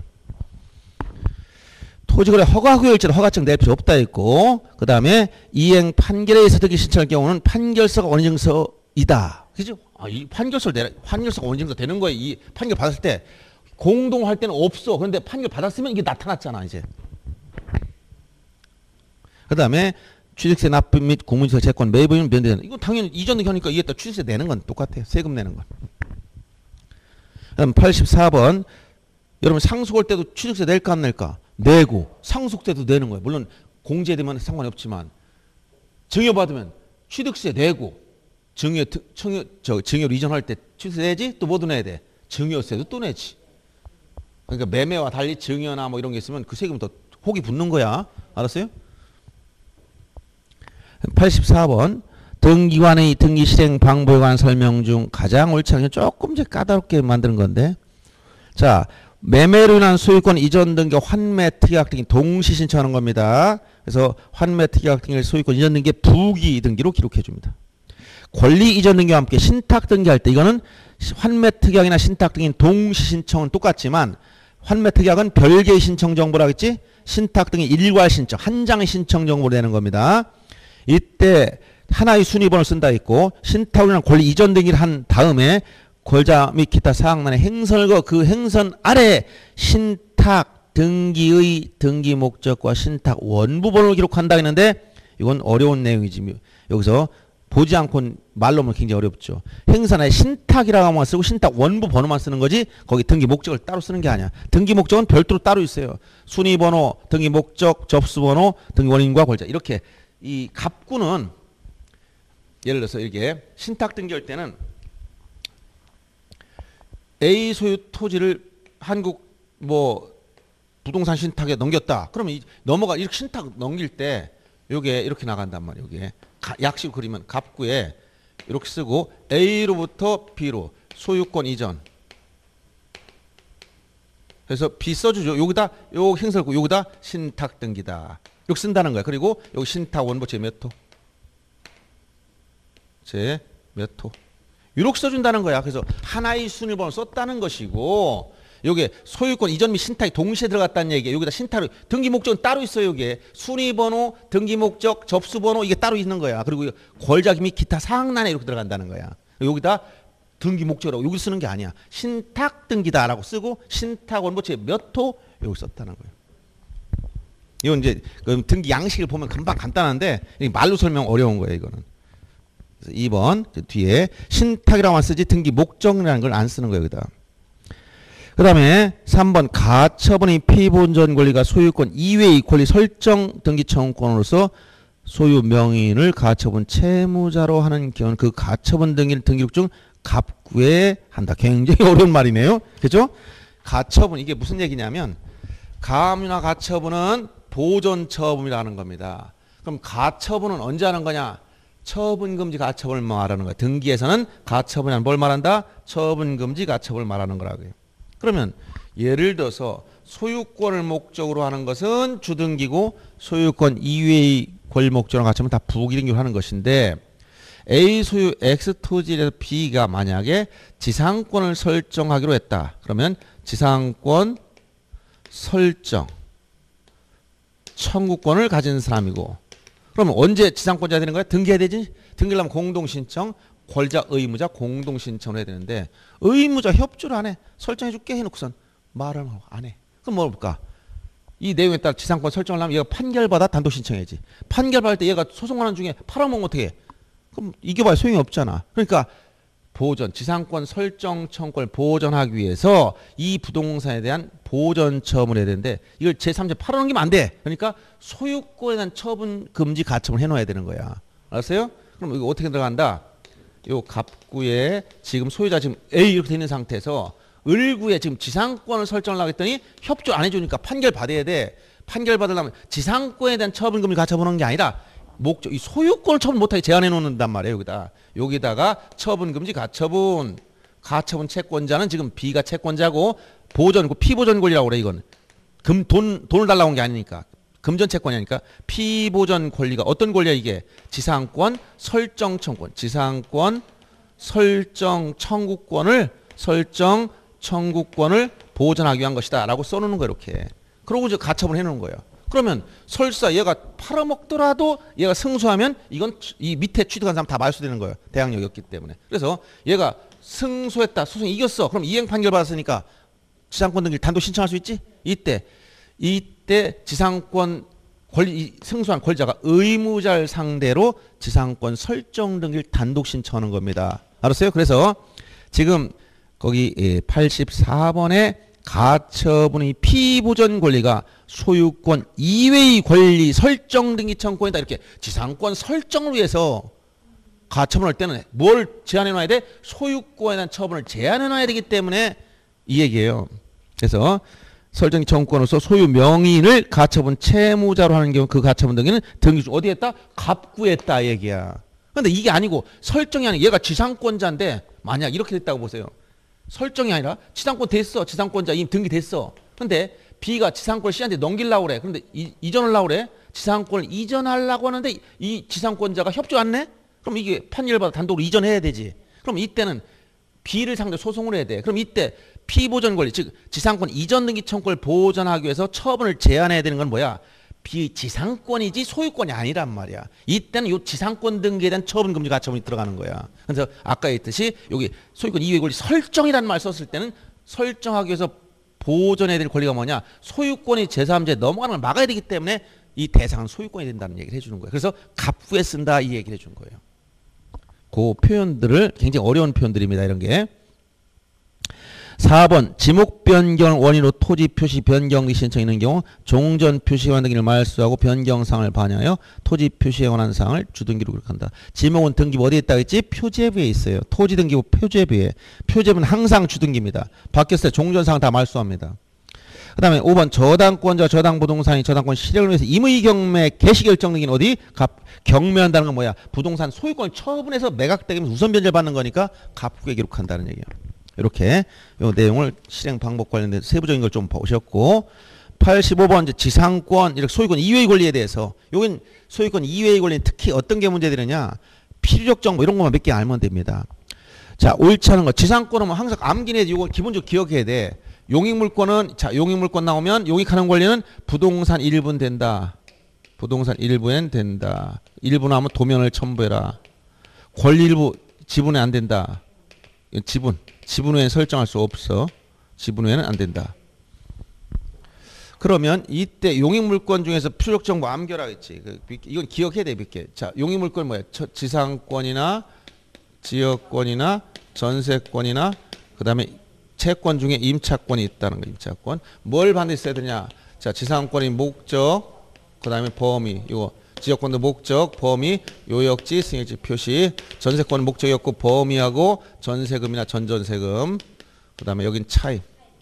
토지거래 허가구역일지라도 허가증 낼 필요 없다 했고 그 다음에 이행 판결에 의해서 등기 신청할 경우는 판결서가 원인증서이다. 그죠? 아, 이 판결서를 내라, 판결서가 원인증서 되는 거예요. 이 판결 받았을 때 공동할 때는 없어. 그런데 판결 받았으면 이게 나타났잖아 이제. 그 다음에 취득세 납부 및 공무지사 채권 매입은 면제되는. 이건 당연히 이전 등기 하니까 이게 또 취득세 내는 건 똑같아요. 세금 내는 건. 그다음 팔십사 번 여러분 상속할 때도 취득세 낼까 안 낼까? 내고 상속 때도 내는 거예요. 물론 공제되면 상관이 없지만 증여받으면 취득세 내고 증여 증여 저 증여로 이전할 때 취득세 내지 또 뭐도 내야 돼. 증여세도 또 내지. 그러니까 매매와 달리 증여나 뭐 이런 게 있으면 그 세금 더 혹이 붙는 거야. 알았어요? 팔십사 번 등기관의 등기 실행 방법에 관한 설명 중 가장 옳지 않게 조금 이제 까다롭게 만드는 건데 자 매매로 인한 소유권 이전 등기 환매 특약 등기 동시 신청하는 겁니다. 그래서 환매 특약 등기 소유권 이전 등기 부기 등기로 기록해 줍니다. 권리 이전 등기와 함께 신탁 등기할 때 이거는 환매 특약이나 신탁 등기 동시 신청은 똑같지만 환매 특약은 별개의 신청 정보라 했지 신탁 등기 일괄 신청 한 장의 신청 정보를 내는 겁니다. 이때 하나의 순위번호를 쓴다 했고 신탁이나 권리 이전 등기를 한 다음에 권자 및 기타 사항란의 행선과 그 행선 아래 신탁 등기의 등기 목적과 신탁 원부 번호를 기록한다 했는데 이건 어려운 내용이지. 여기서 보지 않고 말로 하면 굉장히 어렵죠. 행선에 신탁이라고만 쓰고 신탁 원부 번호만 쓰는 거지 거기 등기 목적을 따로 쓰는 게 아니야. 등기 목적은 별도로 따로 있어요. 순위번호, 등기 목적, 접수번호, 등기 원인과 권자 이렇게 이 갑구는 예를 들어서 이렇게 신탁 등기할 때는 A 소유 토지를 한국 뭐 부동산 신탁에 넘겼다. 그러면 이, 넘어가 이렇게 신탁 넘길 때 요게 이렇게 나간단 말이에요. 요게 약식으로 그리면 갑구에 이렇게 쓰고 A로부터 B로 소유권 이전. 그래서 B 써주죠. 여기다 요 행설구 여기다 신탁 등기다. 이렇게 쓴다는 거야. 그리고 여기 신탁 원본 제 몇 호? 제 몇 호? 이렇게 써준다는 거야. 그래서 하나의 순위번호 썼다는 것이고 여기에 소유권 이전 및 신탁이 동시에 들어갔다는 얘기예요. 여기다 신탁을 등기 목적은 따로 있어요. 여기에 순위번호, 등기 목적, 접수번호 이게 따로 있는 거야. 그리고 권리자기 및 기타 사항란에 이렇게 들어간다는 거야. 여기다 등기 목적이라고 여기 쓰는 게 아니야. 신탁 등기다라고 쓰고 신탁 원본체 몇 호 여기 썼다는 거예요. 이건 이제 등기 양식을 보면 금방 간단한데 말로 설명 어려운 거예요. 이거는. 그래서 이 번 뒤에 신탁이라고만 쓰지 등기 목적이라는 걸 안 쓰는 거예요. 여기다. 그 다음에 삼 번 가처분의 피보전 권리가 소유권 이외의 권리 설정 등기 청구권으로서 소유 명의인을 가처분 채무자로 하는 경우는 그 가처분 등기를 등기록 중 갑구에 한다. 굉장히 어려운 말이네요. 그죠? 가처분 이게 무슨 얘기냐면 가압류나 가처분은 보존 처분이라는 겁니다. 그럼 가처분은 언제 하는 거냐? 처분금지 가처분을 말하는 거야. 등기에서는 가처분이란 뭘 말한다? 처분금지 가처분을 말하는 거라고요. 그러면 예를 들어서 소유권을 목적으로 하는 것은 주등기고 소유권 이외의 권리 목적으로 가처분 다 부기등기로 하는 것인데 A 소유 X 토지에서 B가 만약에 지상권을 설정하기로 했다. 그러면 지상권 설정 청구권을 가진 사람이고 그러면 언제 지상권자 되는 거야? 등기해야 되지? 등기하려면 공동신청 권리자 의무자 공동신청을 해야 되는데 의무자 협조를 안 해. 설정해 줄게 해놓고선 말을 안 해. 그럼 뭐 볼까? 이 내용에 따라 지상권 설정을 하면 얘가 판결받아 단독 신청해야지. 판결받을 때 얘가 소송하는 중에 팔아먹으면 어떻게 해? 그럼 이겨봐야 소용이 없잖아. 그러니까 보전, 지상권 설정 청구권을 보전하기 위해서 이 부동산에 대한 보전 처분을 해야 되는데 이걸 제삼 조 팔아넘기면 안 돼. 그러니까 소유권에 대한 처분 금지 가처분을 해놓아야 되는 거야. 알았어요? 그럼 이거 어떻게 들어간다? 요 갑구에 지금 소유자 지금 A 이렇게 되는 상태에서 을구에 지금 지상권을 설정을 하겠더니 협조 안 해주니까 판결 받아야 돼. 판결 받으려면 지상권에 대한 처분 금지 가처분하는 게 아니라 목적 이 소유권을 처분 못하게 제한해 놓는단 말이에요. 여기다 여기다가 처분 금지 가처분 가처분 채권자는 지금 B가 채권자고 보전 피보전 권리라고 그래. 이건 금 돈 돈을 달라고 한 게 아니니까 금전 채권이 아니니까 피보전 권리가 어떤 권리야 이게 지상권 설정 청구권 지상권 설정 청구권을 설정 청구권을 보전하기 위한 것이다라고 써놓는 거 이렇게. 그러고 이제 가처분 해놓은 거예요. 그러면 설사 얘가 팔아먹더라도 얘가 승소하면 이건 이 밑에 취득한 사람 다 말소되는 거예요. 대항력이었기 때문에. 그래서 얘가 승소했다. 소송 이겼어. 그럼 이행 판결 받았으니까 지상권 등기를 단독 신청할 수 있지? 이때 이때 지상권 권리 승소한 권리자가 의무자를 상대로 지상권 설정 등기를 단독 신청하는 겁니다. 알았어요? 그래서 지금 거기 팔십사 번에 가처분의 피보전 권리가 소유권 이외의 권리 설정 등기 청구권이다. 이렇게 지상권 설정을 위해서 가처분할 때는 뭘 제한해 놔야 돼? 소유권에 대한 처분을 제한해 놔야 되기 때문에 이 얘기예요. 그래서 설정 청구권으로서 소유 명의인을 가처분 채무자로 하는 경우 그 가처분 등기는 등기 중 어디에 했다? 갑구에 했다 얘기야. 근데 이게 아니고 설정이 아니고 얘가 지상권자인데 만약 이렇게 됐다고 보세요. 설정이 아니라 지상권 됐어. 지상권자 이미 등기 됐어. 근데 B가 지상권을 C한테 넘기려고 그래. 그런데 이, 이전하려고 그래. 지상권을 이전하려고 하는데 이 지상권자가 협조 안 내? 그럼 이게 판결받아 단독으로 이전해야 되지. 그럼 이때는 B를 상대로 소송을 해야 돼. 그럼 이때 피보전 권리, 즉 지상권 이전 등기 청구를 보전하기 위해서 처분을 제한해야 되는 건 뭐야? 비지상권이지 소유권이 아니란 말이야. 이때는 이 지상권 등기에 대한 처분 금지 가처분이 들어가는 거야. 그래서 아까 했듯이 여기 소유권 이외의 권리 설정이라는 말 썼을 때는 설정하기 위해서 보전해야 될 권리가 뭐냐? 소유권이 제삼자에 넘어가는 걸 막아야 되기 때문에 이 대상은 소유권이 된다는 얘기를 해주는 거예요. 그래서 갑구에 쓴다 이 얘기를 해준 거예요. 그 표현들을 굉장히 어려운 표현들입니다. 이런 게. 사 번 지목 변경을 원인으로 토지 표시 변경 신청이 있는 경우 종전 표시관 등기를 말소하고 변경사항을 반영하여 토지 표시에 관한 사항을 주등기로 기록한다. 지목은 등기부 어디에 있다고 했지? 표제부에 있어요. 토지 등기부 표제부에. 표제부는 항상 주등기입니다. 바뀌었을 때 종전사항 다 말소합니다. 그 다음에 오 번 저당권자 저당부동산이 저당권 실행을 위해서 임의경매 개시결정 등인 어디? 갑, 경매한다는 건 뭐야? 부동산 소유권을 처분해서 매각되게 하면 우선 변제를 받는 거니까 갑국에 기록한다는 얘기예요. 이렇게 요 내용을 실행 방법 관련된 세부적인 걸 좀 보셨고 팔십오 번 이제 지상권 이렇게 소유권 이외의 권리에 대해서 여긴 소유권 이외의 권리는 특히 어떤 게 문제되느냐 필요적 정보 이런 것만 몇 개 알면 됩니다. 자 옳지 않은 거 지상권은 항상 암긴 해 이거 기본적으로 기억해야 돼. 용익물권은 자 용익물권 나오면 용익하는 권리는 부동산 일부는 된다. 부동산 일부엔 된다. 일부 나오면 도면을 첨부해라. 권리 일부 지분 안 된다. 지분 지분 외에는 설정할 수 없어. 지분 외에는 안 된다. 그러면 이때 용익물권 중에서 필요적 정보 암결하겠지. 이건 기억해야 돼. 이렇게. 자, 용익물권 뭐야? 지상권이나 지역권이나 전세권이나 그다음에 채권 중에 임차권이 있다는 거. 임차권. 뭘 반드시 써야 되냐? 자, 지상권이 목적, 그다음에 범위. 이거 지역권도 목적, 범위, 요역지, 승역지 표시. 전세권은 목적이었고 범위하고 전세금이나 전전세금. 그다음에 여긴 차입.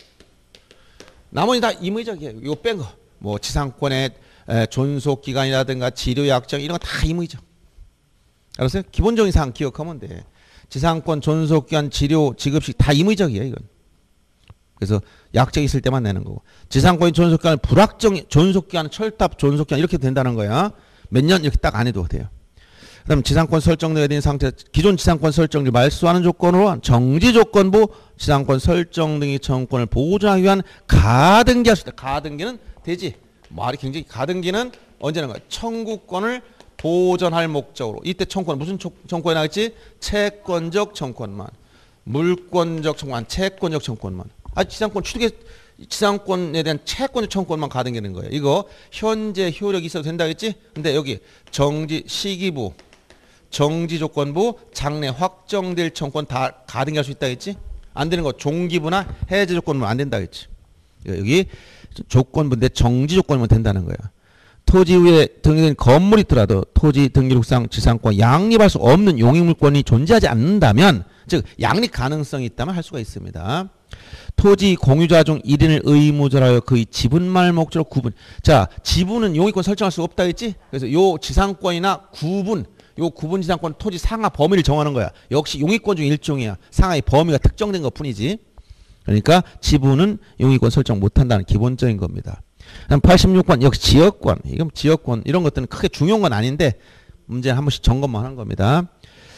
나머지 다 임의적이에요. 이거 뺀 거. 뭐 지상권의 존속 기간이라든가 치료 약정 이런 거 다 임의적. 알았어요? 기본적인 사항 기억하면 돼. 지상권 존속 기간 치료 지급식 다 임의적이에요, 이건. 그래서 약정 있을 때만 내는 거고. 지상권의 존속 기간 불확정 존속 기간 철탑 존속 기간 이렇게 된다는 거야. 몇 년 이렇게 딱 안 해도 돼요. 그다음 지상권 설정되어 있는 상태 기존 지상권 설정을 말소하는 조건으로 정지 조건부 지상권 설정 등의 청구권을 보존하기 위한 가등기할 수 있다. 가등기는 되지. 말이 굉장히 가등기는 언제는 거야? 청구권을 보존할 목적으로. 이때 청구권 무슨 청구권이 나겠지? 채권적 청구권만. 물권적 청구권, 채권적 청구권만. 아 지상권 취득의 지상권에 대한 채권적 청구권만 가등기는 거예요. 이거 현재 효력이 있어도 된다겠지? 근데 여기 정지 시기부 정지 조건부 장래 확정될 청구권 다 가등기할 수 있다겠지? 안 되는 거 종기부나 해제 조건은 안 된다겠지? 여기 조건부인데 정지 조건이면 된다는 거야. 토지 위에 등기된 건물이 있더라도 토지 등기록상 지상권 양립할 수 없는 용익물권이 존재하지 않는다면 즉 양립 가능성이 있다면 할 수가 있습니다. 토지 공유자 중 일 인을 의무자라여 그의 지분말 목적으로 구분. 자 지분은 용익권 설정할 수 없다 했지? 그래서 요 지상권이나 구분 요 구분 지상권 토지 상하 범위를 정하는 거야. 역시 용익권 중 일종이야. 상하의 범위가 특정된 것 뿐이지. 그러니까 지분은 용익권 설정 못한다는 기본적인 겁니다. 그다음 팔십육 번 역시 지역권. 이건 지역권 이런 것들은 크게 중요한 건 아닌데 문제 한 번씩 점검만 하는 겁니다.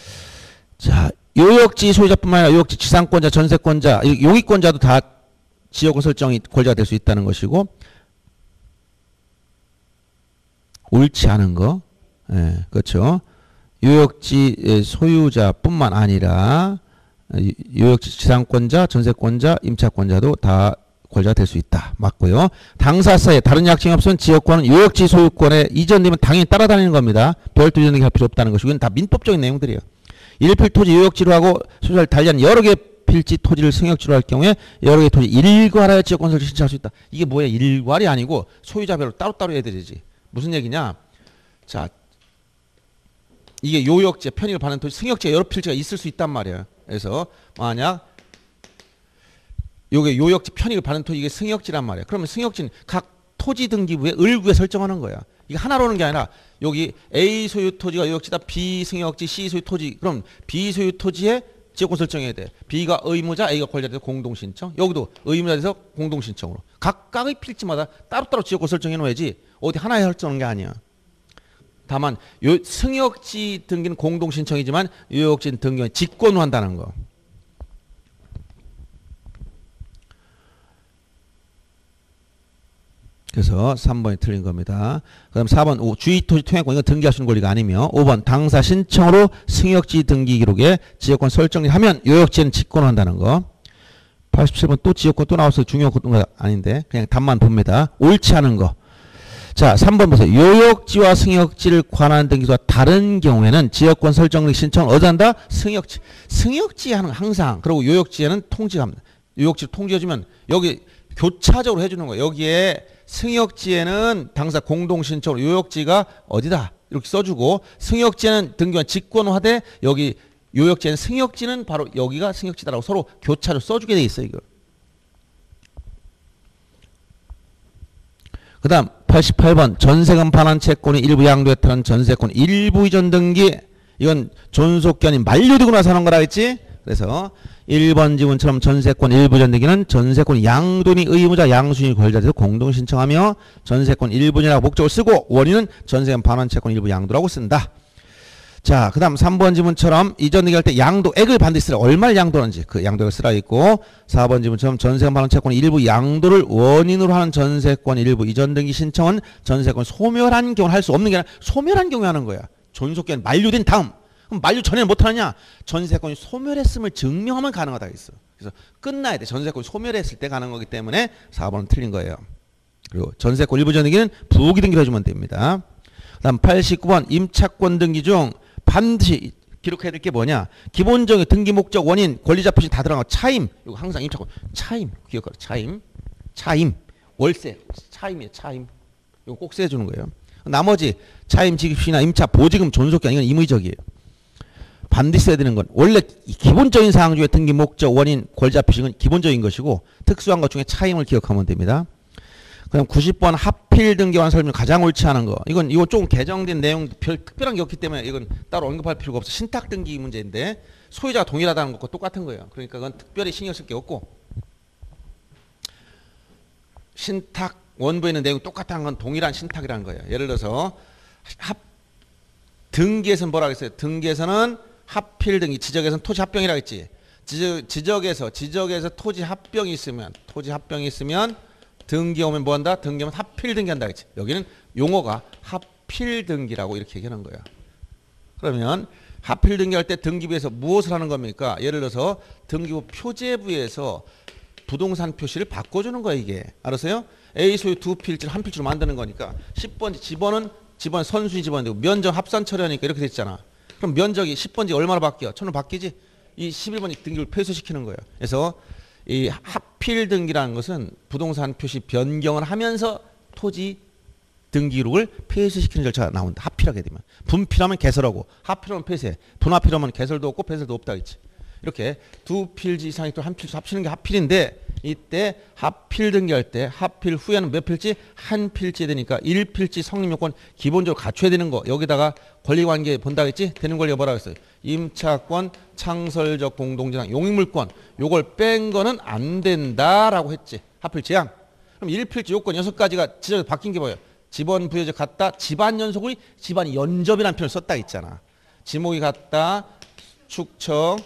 자 요역지 소유자뿐만 아니라 요역지 지상권자 전세권자 용익권자도 다 지역권 설정이 권리가 될 수 있다는 것이고 옳지 않은 거 예, 그렇죠. 요역지 소유자뿐만 아니라 요역지 지상권자, 전세권자, 임차권자도 다 권리가 될 수 있다. 맞고요. 당사사에 다른 약정이 없으면 지역권은 요역지 소유권에 이전되면 당연히 따라다니는 겁니다. 별도 이전되게 할 필요 없다는 것이고 이건 다 민법적인 내용들이에요. 일필 토지 요역지로 하고 소유자를 달리한 여러 개의 필지 토지를 승역지로 할 경우에 여러 개의 토지 일괄하여 지역권 설치 신청할 수 있다. 이게 뭐야? 일괄이 아니고 소유자별로 따로따로 해야 되지. 무슨 얘기냐? 자, 이게 요역지 편의를 받는 토지 승역지가 여러 필지가 있을 수 있단 말이에요. 그래서 만약 요게 요역지 편의를 받는 토지 이게 승역지란 말이에요. 그러면 승역지는 각 토지 등기부에 을구에 설정하는 거야. 이게 하나로 오는 게 아니라 여기 A 소유 토지가 요역지다 B 승역지 C 소유 토지 그럼 B 소유 토지에 지역권 설정해야 돼. B가 의무자 A가 권리자 돼서 공동신청 여기도 의무자 돼서 공동신청으로 각각의 필지마다 따로따로 지역권 설정해 놓아야지 어디 하나에 설정하는 게 아니야. 다만 요 승역지 등기는 공동신청이지만 요역지 등기는 직권으로 한다는 거. 그래서 삼 번이 틀린 겁니다. 그다음 사 번 주의토지 통행권 이건 등기할 수 있는 권리가 아니며 오 번 당사 신청으로 승역지 등기 기록에 지역권 설정하면 요역지는 직권을 한다는 거. 팔십칠 번 또 지역권 또 나와서 중요한 건 아닌데 그냥 답만 봅니다. 옳지 않은 거. 자 삼 번 보세요. 요역지와 승역지를 관한 등기와 다른 경우에는 지역권 설정 등 신청을 어디다 한다? 승역지. 승역지 하는 항상 그리고 요역지에는 통지합니다. 요역지를 통지해주면 여기 교차적으로 해주는 거예요. 여기에 승역지에는 당사 공동신청으로 요역지가 어디다 이렇게 써주고 승역지에는 등기관 직권화돼 여기 요역지에는 승역지는 바로 여기가 승역지다라고 서로 교차로 써주게 돼 있어요. 이거. 그 다음 팔십팔 번 전세금 반환 채권이 일부 양도했다는 전세권 일부 이전 등기. 이건 존속기 아닌 만료되고 나서 하는 거라 했지. 그래서 일 번 지문처럼 전세권 일부 이전 등기는 전세권 양도인이 의무자 양수인이 권리자에서 공동 신청하며 전세권 일부전이라고 목적을 쓰고 원인은 전세금 반환 채권 일부 양도라고 쓴다. 자, 그 다음 삼 번 지문처럼 이전 등기할 때 양도액을 반드시 쓰라. 얼마를 양도하는지 그 양도액을 쓰라 있고, 사 번 지문처럼 전세금 반환 채권 일부 양도를 원인으로 하는 전세권 일부 이전 등기 신청은 전세권 소멸한 경우 할 수 없는 게 아니라 소멸한 경우에 하는 거야. 존속기간 만료된 다음. 그럼 만료 전에는 못하느냐? 전세권이 소멸했음을 증명하면 가능하다 했어. 그래서 끝나야 돼. 전세권이 소멸했을 때 가능한 거기 때문에 사 번은 틀린 거예요. 그리고 전세권 일부 이전 등기는 부기 등기를 해주면 됩니다. 그 다음 팔십구 번 임차권 등기 중 반드시 기록해야 될 게 뭐냐? 기본적인 등기 목적 원인 권리자 표시 다 들어간 거. 차임. 이거 항상 임차권 차임 기억하라. 차임. 차임. 월세. 차임이에요. 차임. 이거 꼭 써주는 거예요. 나머지 차임 지급시나 임차 보증금 존속기 이건 임의적이에요. 반드시 써야 되는 건 원래 기본적인 사항 중에 등기 목적 원인 권리자 표시는 기본적인 것이고 특수한 것 중에 차임을 기억하면 됩니다. 그럼 구십 번 하필 등기관 설명 가장 옳지 않은 거. 이건 이거 조금 개정된 내용 별 특별한 게 없기 때문에 이건 따로 언급할 필요가 없어. 신탁 등기 문제인데 소유자가 동일하다는 것과 똑같은 거예요. 그러니까 그건 특별히 신경 쓸 게 없고, 신탁 원부에 있는 내용이 똑같다는 건 동일한 신탁이라는 거예요. 예를 들어서 합 등기에서는 뭐라고 했어요? 등기에서는 하필 등기, 지적에서는 토지 합병이라고 했지. 지적, 지적에서 지적에서 토지 합병이 있으면 토지 합병이 있으면 등기 오면 뭐 한다? 등기 오면 하필 등기한다 했지. 여기는 용어가 하필 등기라고 이렇게 얘기하는 거야. 그러면 하필 등기할 때 등기부에서 무엇을 하는 겁니까? 예를 들어서 등기부 표제부에서 부동산 표시를 바꿔주는 거야 이게. 알았어요? A 소유 두 필지를 한 필지로 만드는 거니까 십 번지 집어는 집안 선순위 집어는 되고 면적 합산 처리하니까 이렇게 됐잖아. 그럼 면적이 십 번지 얼마나 바뀌어? 천으로 바뀌지? 이 십일 번지 등기를 폐쇄시키는 거예요. 그래서 이 하필 등기라는 것은 부동산 표시 변경을 하면서 토지 등기록을 폐쇄시키는 절차가 나온다. 하필하게 되면. 분필하면 개설하고 하필하면 폐쇄. 분하필하면 개설도 없고 폐쇄도 없다 했지. 이렇게 두 필지 이상이 또 한 필지 합치는 게 하필인데 이때 하필 등기할 때 하필 후에는 몇 필지? 한 필지 되니까 일 필지 성립 요건 기본적으로 갖춰야 되는 거. 여기다가 권리관계 본다 했지? 되는 권리가 뭐라고 했어요? 임차권, 창설적 공동재산, 용익물권 요걸 뺀 거는 안 된다라고 했지. 하필 제한. 그럼 일 필지 요건 여섯 가지가 지적에서 바뀐 게 뭐예요? 집원 부여적 같다. 집안 연속이 집안 연접이라는 표현을 썼다 있잖아. 지목이 같다. 축척.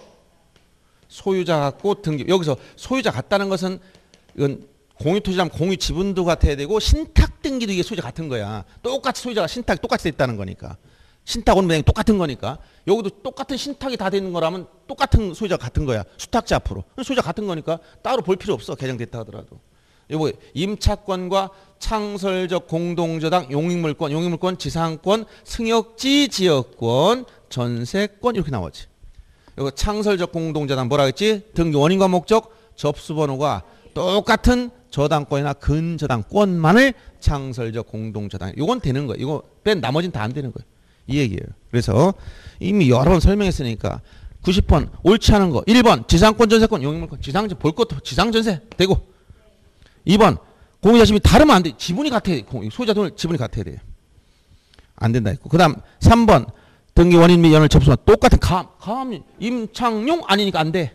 소유자 같고 등기. 여기서 소유자 같다는 것은 이건 공유토지라면 공유지분도 같아야 되고 신탁 등기도 이게 소유자 같은 거야. 똑같이 소유자가 신탁이 똑같이 됐다는 거니까. 신탁 오는 내용이 똑같은 거니까. 여기도 똑같은 신탁이 다 되는 거라면 똑같은 소유자가 같은 거야. 수탁자 앞으로. 소유자 같은 거니까 따로 볼 필요 없어. 개정됐다 하더라도. 요거 임차권과 창설적 공동저당, 용익물권, 용익물권, 지상권, 승역지 지역권, 전세권 이렇게 나오지. 이거 창설적 공동저당 뭐라 했지? 등기 원인과 목적, 접수번호가 똑같은 저당권이나 근저당권만을 창설적 공동저당. 이건 되는 거예요. 이거 뺀 나머지는 다 안 되는 거예요. 이 얘기예요. 그래서 이미 여러 번 설명했으니까 구십 번 옳지 않은 거. 일 번 지상권, 전세권, 용익물권, 지상전 볼 것도 지상전세 되고. 이 번 공유자 지분이 다르면 안 돼. 지분이 같아야 돼. 소유자 돈을 지분이 같아야 돼. 안 된다 했고. 그 다음 삼 번 등기 원인 및 연을 접수한 똑같은 감, 감, 임창용 아니니까 안 돼.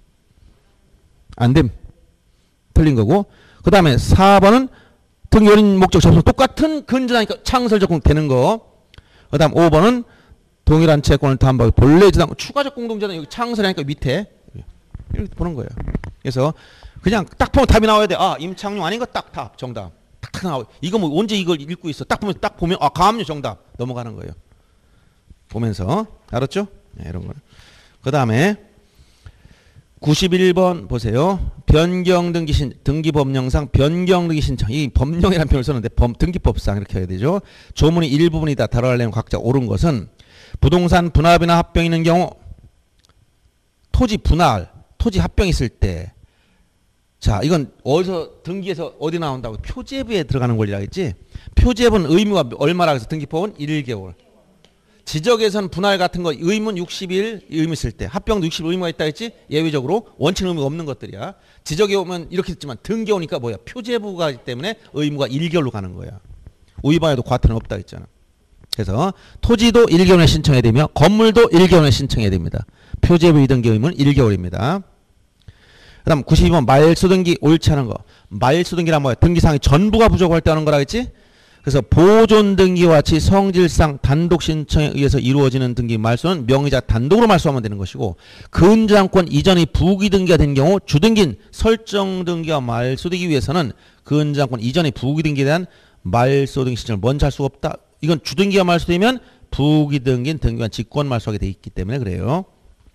안 됨. 틀린 거고. 그 다음에 사 번은 등기 원인 목적 접수 똑같은 근저당이니까 창설적 공 되는 거. 그 다음 오 번은 동일한 채권을 담보하고 본래 저당 추가적 공동저당 여기 창설하니까 밑에 이렇게 보는 거예요. 그래서 그냥 딱 보면 답이 나와야 돼. 아 임창용 아닌 거 딱 답 정답. 딱 나와. 이거 뭐 언제 이걸 읽고 있어? 딱 보면 딱 보면 아 가압류 정답 넘어가는 거예요. 보면서 알았죠? 네, 이런 거. 그 다음에 구십일 번 보세요. 변경 등기 신 등기 법령상 변경 등기 신청. 이 법령이라는 표현을 썼는데 범 등기법상 이렇게 해야 되죠. 조문이 일부분이다 다뤄야 내용 각자 옳은 것은 부동산 분합이나 합병이 있는 경우 토지 분할, 토지 합병이 있을 때 자, 이건 어디서 등기에서 어디 나온다고? 표제부에 들어가는 권리라 했지. 표제부는 의무가 얼마라고 해서 등기법은 일 개월. 지적에서는 분할 같은 거 의문 육십일 의무 있을 때 합병도 육십일 의무가 있다 했지. 예외적으로 원칙 의무가 없는 것들이야. 지적에 오면 이렇게 했지만 등기 오니까 뭐야 표제부가 있기 때문에 의무가 일 개월로 가는 거야. 우위반에도 과태료는 없다 했잖아. 그래서 토지도 일 개월에 신청해야 되며 건물도 일 개월에 신청해야 됩니다. 표제부 이등기 의무는 일 개월입니다. 그 다음 구십이 번 말소등기 옳지 않은 거. 말소등기란 뭐야? 등기사항이 전부가 부족할 때 하는 거라 했지? 그래서 보존등기와 같이 성질상 단독 신청에 의해서 이루어지는 등기 말소는 명의자 단독으로 말소하면 되는 것이고 근저당권 이전의 부기등기가 된 경우 주등기인 설정등기와 말소되기 위해서는 근저당권 이전의 부기등기에 대한 말소등기 신청을 먼저 할 수가 없다. 이건 주등기가 말소되면 부기등기인 등기관 직권 말소하게 돼 있기 때문에 그래요.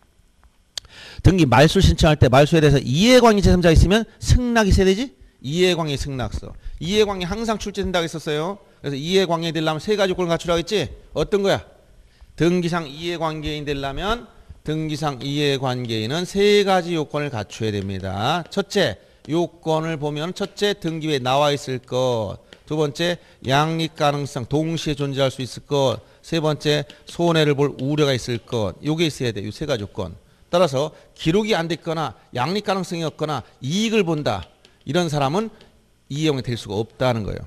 등기 말소 신청할 때 말소에 대해서 이해관계 제삼자가 있으면 승낙이 있어야 되지? 이해관계 승낙서. 이해관계 항상 출제된다고 했었어요. 그래서 이해관계 되려면 세 가지 요건을 갖추라고 했지? 어떤 거야? 등기상 이해관계인 되려면 등기상 이해관계인은 세 가지 요건을 갖춰야 됩니다. 첫째, 요건을 보면 첫째, 등기부에 나와 있을 것. 두 번째, 양립 가능성 동시에 존재할 수 있을 것. 세 번째, 손해를 볼 우려가 있을 것. 요게 있어야 돼. 요 세 가지 요건. 따라서 기록이 안 됐거나 양립 가능성이 없거나 이익을 본다. 이런 사람은 이해관계 될 수가 없다는 거예요.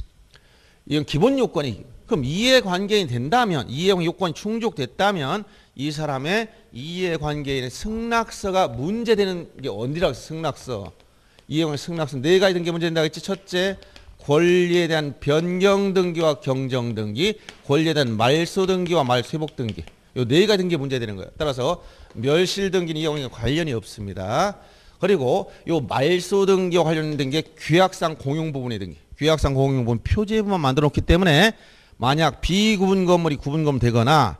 이건 기본 요건이. 그럼 이해관계인이 된다면 이해관계 요건이 충족됐다면 이 사람의 이해관계인의 승낙서가 문제되는 게 어디라고 했어? 승낙서. 이해관계 승낙서 네 가지 등기 문제된다고 했지. 첫째, 권리에 대한 변경 등기와 경정 등기, 권리에 대한 말소 등기와 말소 회복 등기. 요 네 가지 등기 문제되는 거예요. 따라서 멸실 등기는 이해관계와 관련이 없습니다. 그리고 요 말소 등기와 관련된 게 규약상 공용 부분의 등기. 규약상 공용 부분 표제부만 만들어 놓기 때문에 만약 비구분 건물이 구분 건물 되거나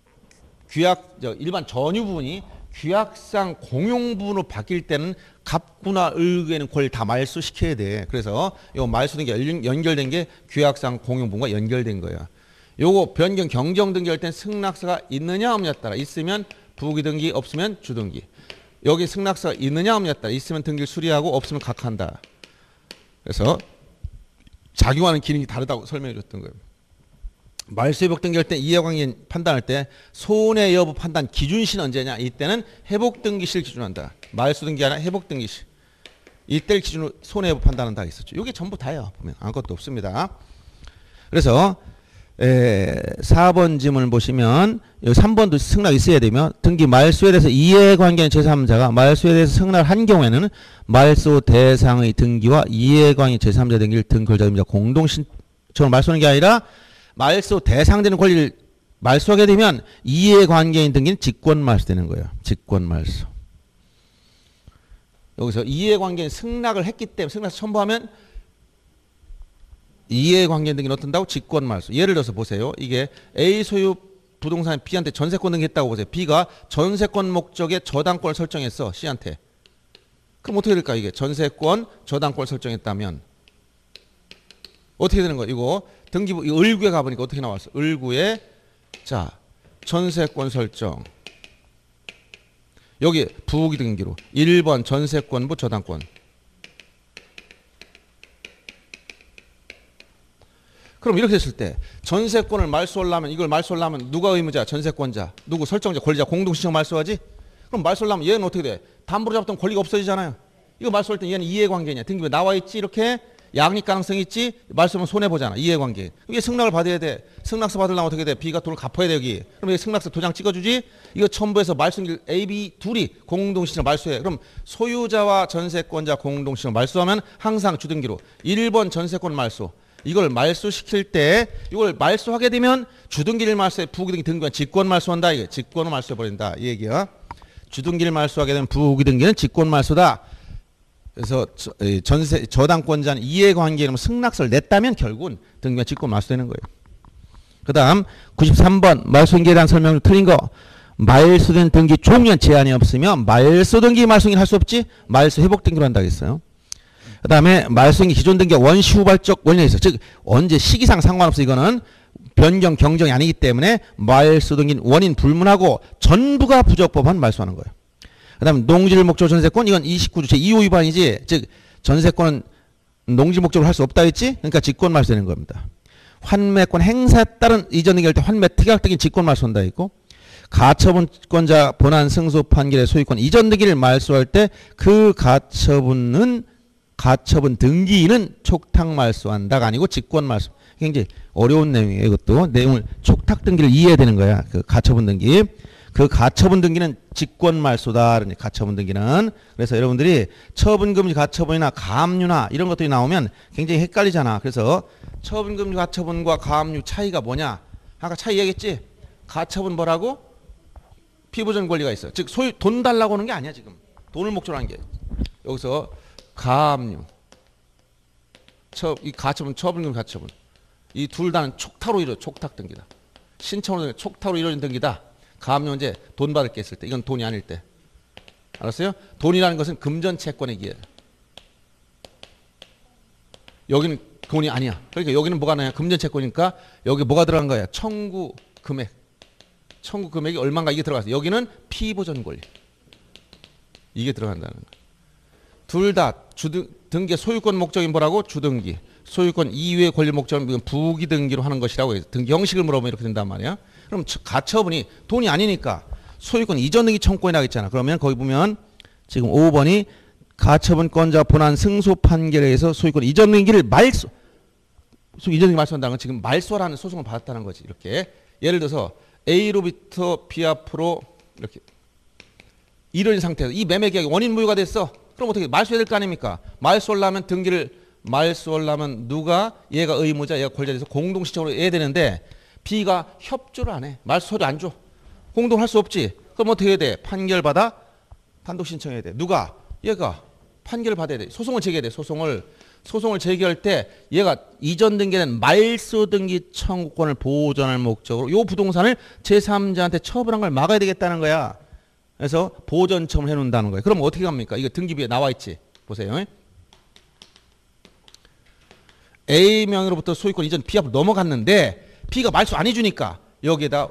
규약 일반 전유 부분이 규약상 공용 부분으로 바뀔 때는 갑구나 을구에는 권리를 다 말소시켜야 돼. 그래서 요 말소 등기 연결된 게 규약상 공용 부분과 연결된 거야. 요거 변경 경정 등기 할 땐 승낙서가 있느냐 없느냐에 따라 있으면 부기 등기 없으면 주등기. 여기 승낙서가 있느냐 없느냐에 따라 있으면 등기를 수리하고 없으면 각한다. 그래서 작용하는 기능이 다르다고 설명해 줬던 거예요. 말소 회복 등기 할 때 이해관계 판단할 때 손해 여부 판단 기준시는 언제냐? 이때는 회복 등기시를 기준한다. 말소 등기 아니라 회복 등기시. 이때를 기준으로 손해 여부 판단한다 있었죠. 이게 전부 다예요. 보면 아무것도 없습니다. 그래서 에, 사 번 지문을 보시면 여기 삼 번도 승낙이 있어야 되며 등기 말소에 대해서 이해관계인 제삼자가 말소에 대해서 승낙을 한 경우에는 말소 대상의 등기와 이해관계 제삼자 등기를 등기권자입니다. 공동 신청을 말소하는 게 아니라 말소 대상되는 권리를 말소하게 되면 이해관계인 등기는 직권 말소되는 거예요. 직권 말소. 여기서 이해관계인 승낙을 했기 때문에 승낙서 첨부하면 이해관계 등기는 어떤다고? 직권 말소. 예를 들어서 보세요. 이게 A 소유 부동산 B한테 전세권 등기 했다고 보세요. B가 전세권 목적의 저당권을 설정했어. C한테. 그럼 어떻게 될까? 이게 전세권 저당권을 설정했다면 어떻게 되는 거야? 이거 등기부 을구에 가보니까 어떻게 나왔어? 을구에 자 전세권 설정. 여기 부기 등기로 일 번 전세권부 저당권. 그럼 이렇게 됐을 때 전세권을 말소하려면 이걸 말소하려면 누가 의무자? 전세권자. 누구? 설정자, 권리자, 공동신청 말소하지? 그럼 말소하려면 얘는 어떻게 돼? 담보로 잡던 권리가 없어지잖아요. 이거 말소할 때 얘는 이해관계냐? 등기부에 나와 있지? 이렇게 양립 가능성이 있지? 말소하면 손해보잖아. 이해관계. 이게 승낙을 받아야 돼. 승낙서 받으려면 어떻게 돼? B가 돈을 갚아야 돼 여기. 그럼 이게 승낙서 도장 찍어주지? 이거 첨부해서 말소길 A, B 둘이 공동신청 말소해. 그럼 소유자와 전세권자 공동신청 말소하면 항상 주등기로 일 번 전세권 말소. 이걸 말소시킬 때 이걸 말소하게 되면 주등기를 말소해 부기등기 등기관 직권 말소한다. 이게 직권을 말소해버린다. 이 얘기야. 주등기를 말소하게 되면 부기등기는 직권 말소다. 그래서 전세 저당권자는 이해관계는 승낙서를 냈다면 결국은 등기관 직권 말소되는 거예요. 그 다음 구십삼 번 말소등기에 대한 설명을 틀린 거. 말소된 등기 종료한 제한이 없으면 말소등기 말소는 할 수 없지. 말소 회복 등기로 한다고 했어요. 그 다음에 말소등기 기존 등기가 원시 후발적 원인이 있어. 즉 언제 시기상 상관없어. 이거는 변경 경정이 아니기 때문에 말소등기는 원인 불문하고 전부가 부적법한 말소하는 거예요. 그 다음에 농지를 목적으로 전세권 이건 이십구 조 제이 호 위반이지. 즉 전세권은 농지 목적으로 할 수 없다 했지. 그러니까 직권 말소되는 겁니다. 환매권 행사에 따른 이전 등기 할 때 환매 특약등기 직권 말소한다 있고 가처분권자 본안 승소 판결의 소유권 이전 등기를 말소할 때 그 가처분은 가처분 등기인은 촉탁 말소한다가 아니고 직권 말소. 굉장히 어려운 내용이에요. 이것도 내용을 촉탁 등기를 이해해야 되는 거야. 그 가처분 등기. 그 가처분 등기는 직권 말소다. 가처분 등기는. 그래서 여러분들이 처분금지 가처분이나 가압류나 이런 것들이 나오면 굉장히 헷갈리잖아. 그래서 처분금지 가처분과 가압류 차이가 뭐냐? 아까 차이 얘기했지? 가처분 뭐라고? 피부전 권리가 있어. 즉 소유 돈 달라고 하는 게 아니야 지금. 돈을 목적으로 하는 게. 여기서 가압류. 처, 이 가처분, 처분금 가처분. 이 둘 다는 촉탁으로 이루 촉탁 등기다. 신청으로 촉탁으로 이루어진 등기다. 가압류는 이제 돈 받을 게 있을 때. 이건 돈이 아닐 때. 알았어요? 돈이라는 것은 금전 채권의 기회. 여기는 돈이 아니야. 그러니까 여기는 뭐가 나냐? 금전 채권이니까 여기 뭐가 들어간 거야? 청구 금액. 청구 금액이 얼마인가 이게 들어갔어. 여기는 피보전 권리. 이게 들어간다는 거야. 둘 다 주등 등기 소유권 목적이 뭐라고? 주등기. 소유권 이외의 권리 목적은 부기 등기로 하는 것이라고 해서 등기 형식을 물어보면 이렇게 된단 말이야. 그럼 가처분이 돈이 아니니까 소유권 이전 등기 청구권이 나겠잖아. 그러면 거기 보면 지금 오 번이 가처분권자 본안 승소 판결에 의해서 소유권 이전 등기를 말소 이전 등기 말소한다는 건 지금 말소라는 소송을 받았다는 거지. 이렇게 예를 들어서 A로부터 B 앞으로 이렇게 이런 상태에서 이 매매 계약이 원인 무효가 됐어. 그럼 어떻게 말소해야 될 거 아닙니까? 말소하려면 등기를 말소하려면 누가 얘가 의무자 얘가 권리자 돼서 공동 신청으로 해야 되는데 B가 협조를 안 해. 말소를 안 줘. 공동할 수 없지. 그럼 어떻게 해야 돼? 판결 받아 단독 신청해야 돼. 누가? 얘가 판결 받아야 돼. 소송을 제기해야 돼. 소송을 소송을 제기할 때 얘가 이전 등기는 말소 등기 청구권을 보존할 목적으로 요 부동산을 제삼자한테 처분한 걸 막아야 되겠다는 거야. 그래서 보전 처분을 해놓는다는 거예요. 그럼 어떻게 합니까? 이거 등기부에 나와 있지. 보세요. A 명으로부터 소유권 이전 B 앞으로 넘어갔는데 B가 말소 안 해주니까 여기에다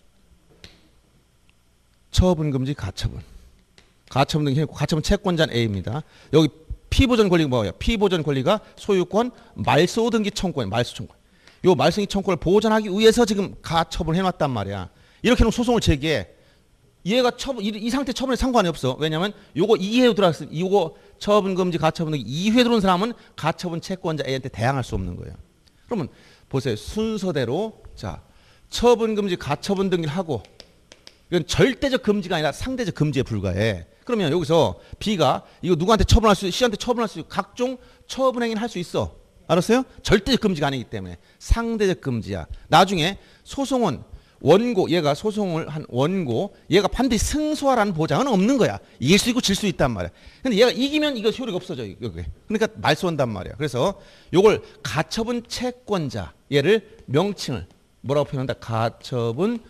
처분금지 가처분. 가처분 등기 해놓고 가처분 채권자는 A입니다. 여기 피보전 권리가 뭐예요? 피보전 권리가 소유권 말소 등기 청구권, 말소 청구권. 요 말소 등기 청구권을 보존하기 위해서 지금 가처분을 해놨단 말이야. 이렇게 해놓은 소송을 제기해. 얘가 처분, 이, 이 상태 처분에 상관이 없어. 왜냐면 요거 이 회 들어왔을 때, 요거 처분금지 가처분 등기 이 회 들어온 사람은 가처분 채권자 A한테 대항할 수 없는 거예요. 그러면 보세요. 순서대로, 자, 처분금지 가처분 등기를 하고, 이건 절대적 금지가 아니라 상대적 금지에 불과해. 그러면 여기서 B가 이거 누구한테 처분할 수, C한테 처분할 수 있고, 각종 처분 행위를 할 수 있어. 알았어요? 절대적 금지가 아니기 때문에. 상대적 금지야. 나중에 소송은 원고, 얘가 소송을 한 원고, 얘가 반드시 승소하라는 보장은 없는 거야. 이길 수 있고 질 수 있단 말이야. 근데 얘가 이기면 이거 효력이 없어져, 여기. 그러니까 말소한단 말이야. 그래서 요걸 가처분 채권자, 얘를 명칭을 뭐라고 표현한다? 가처분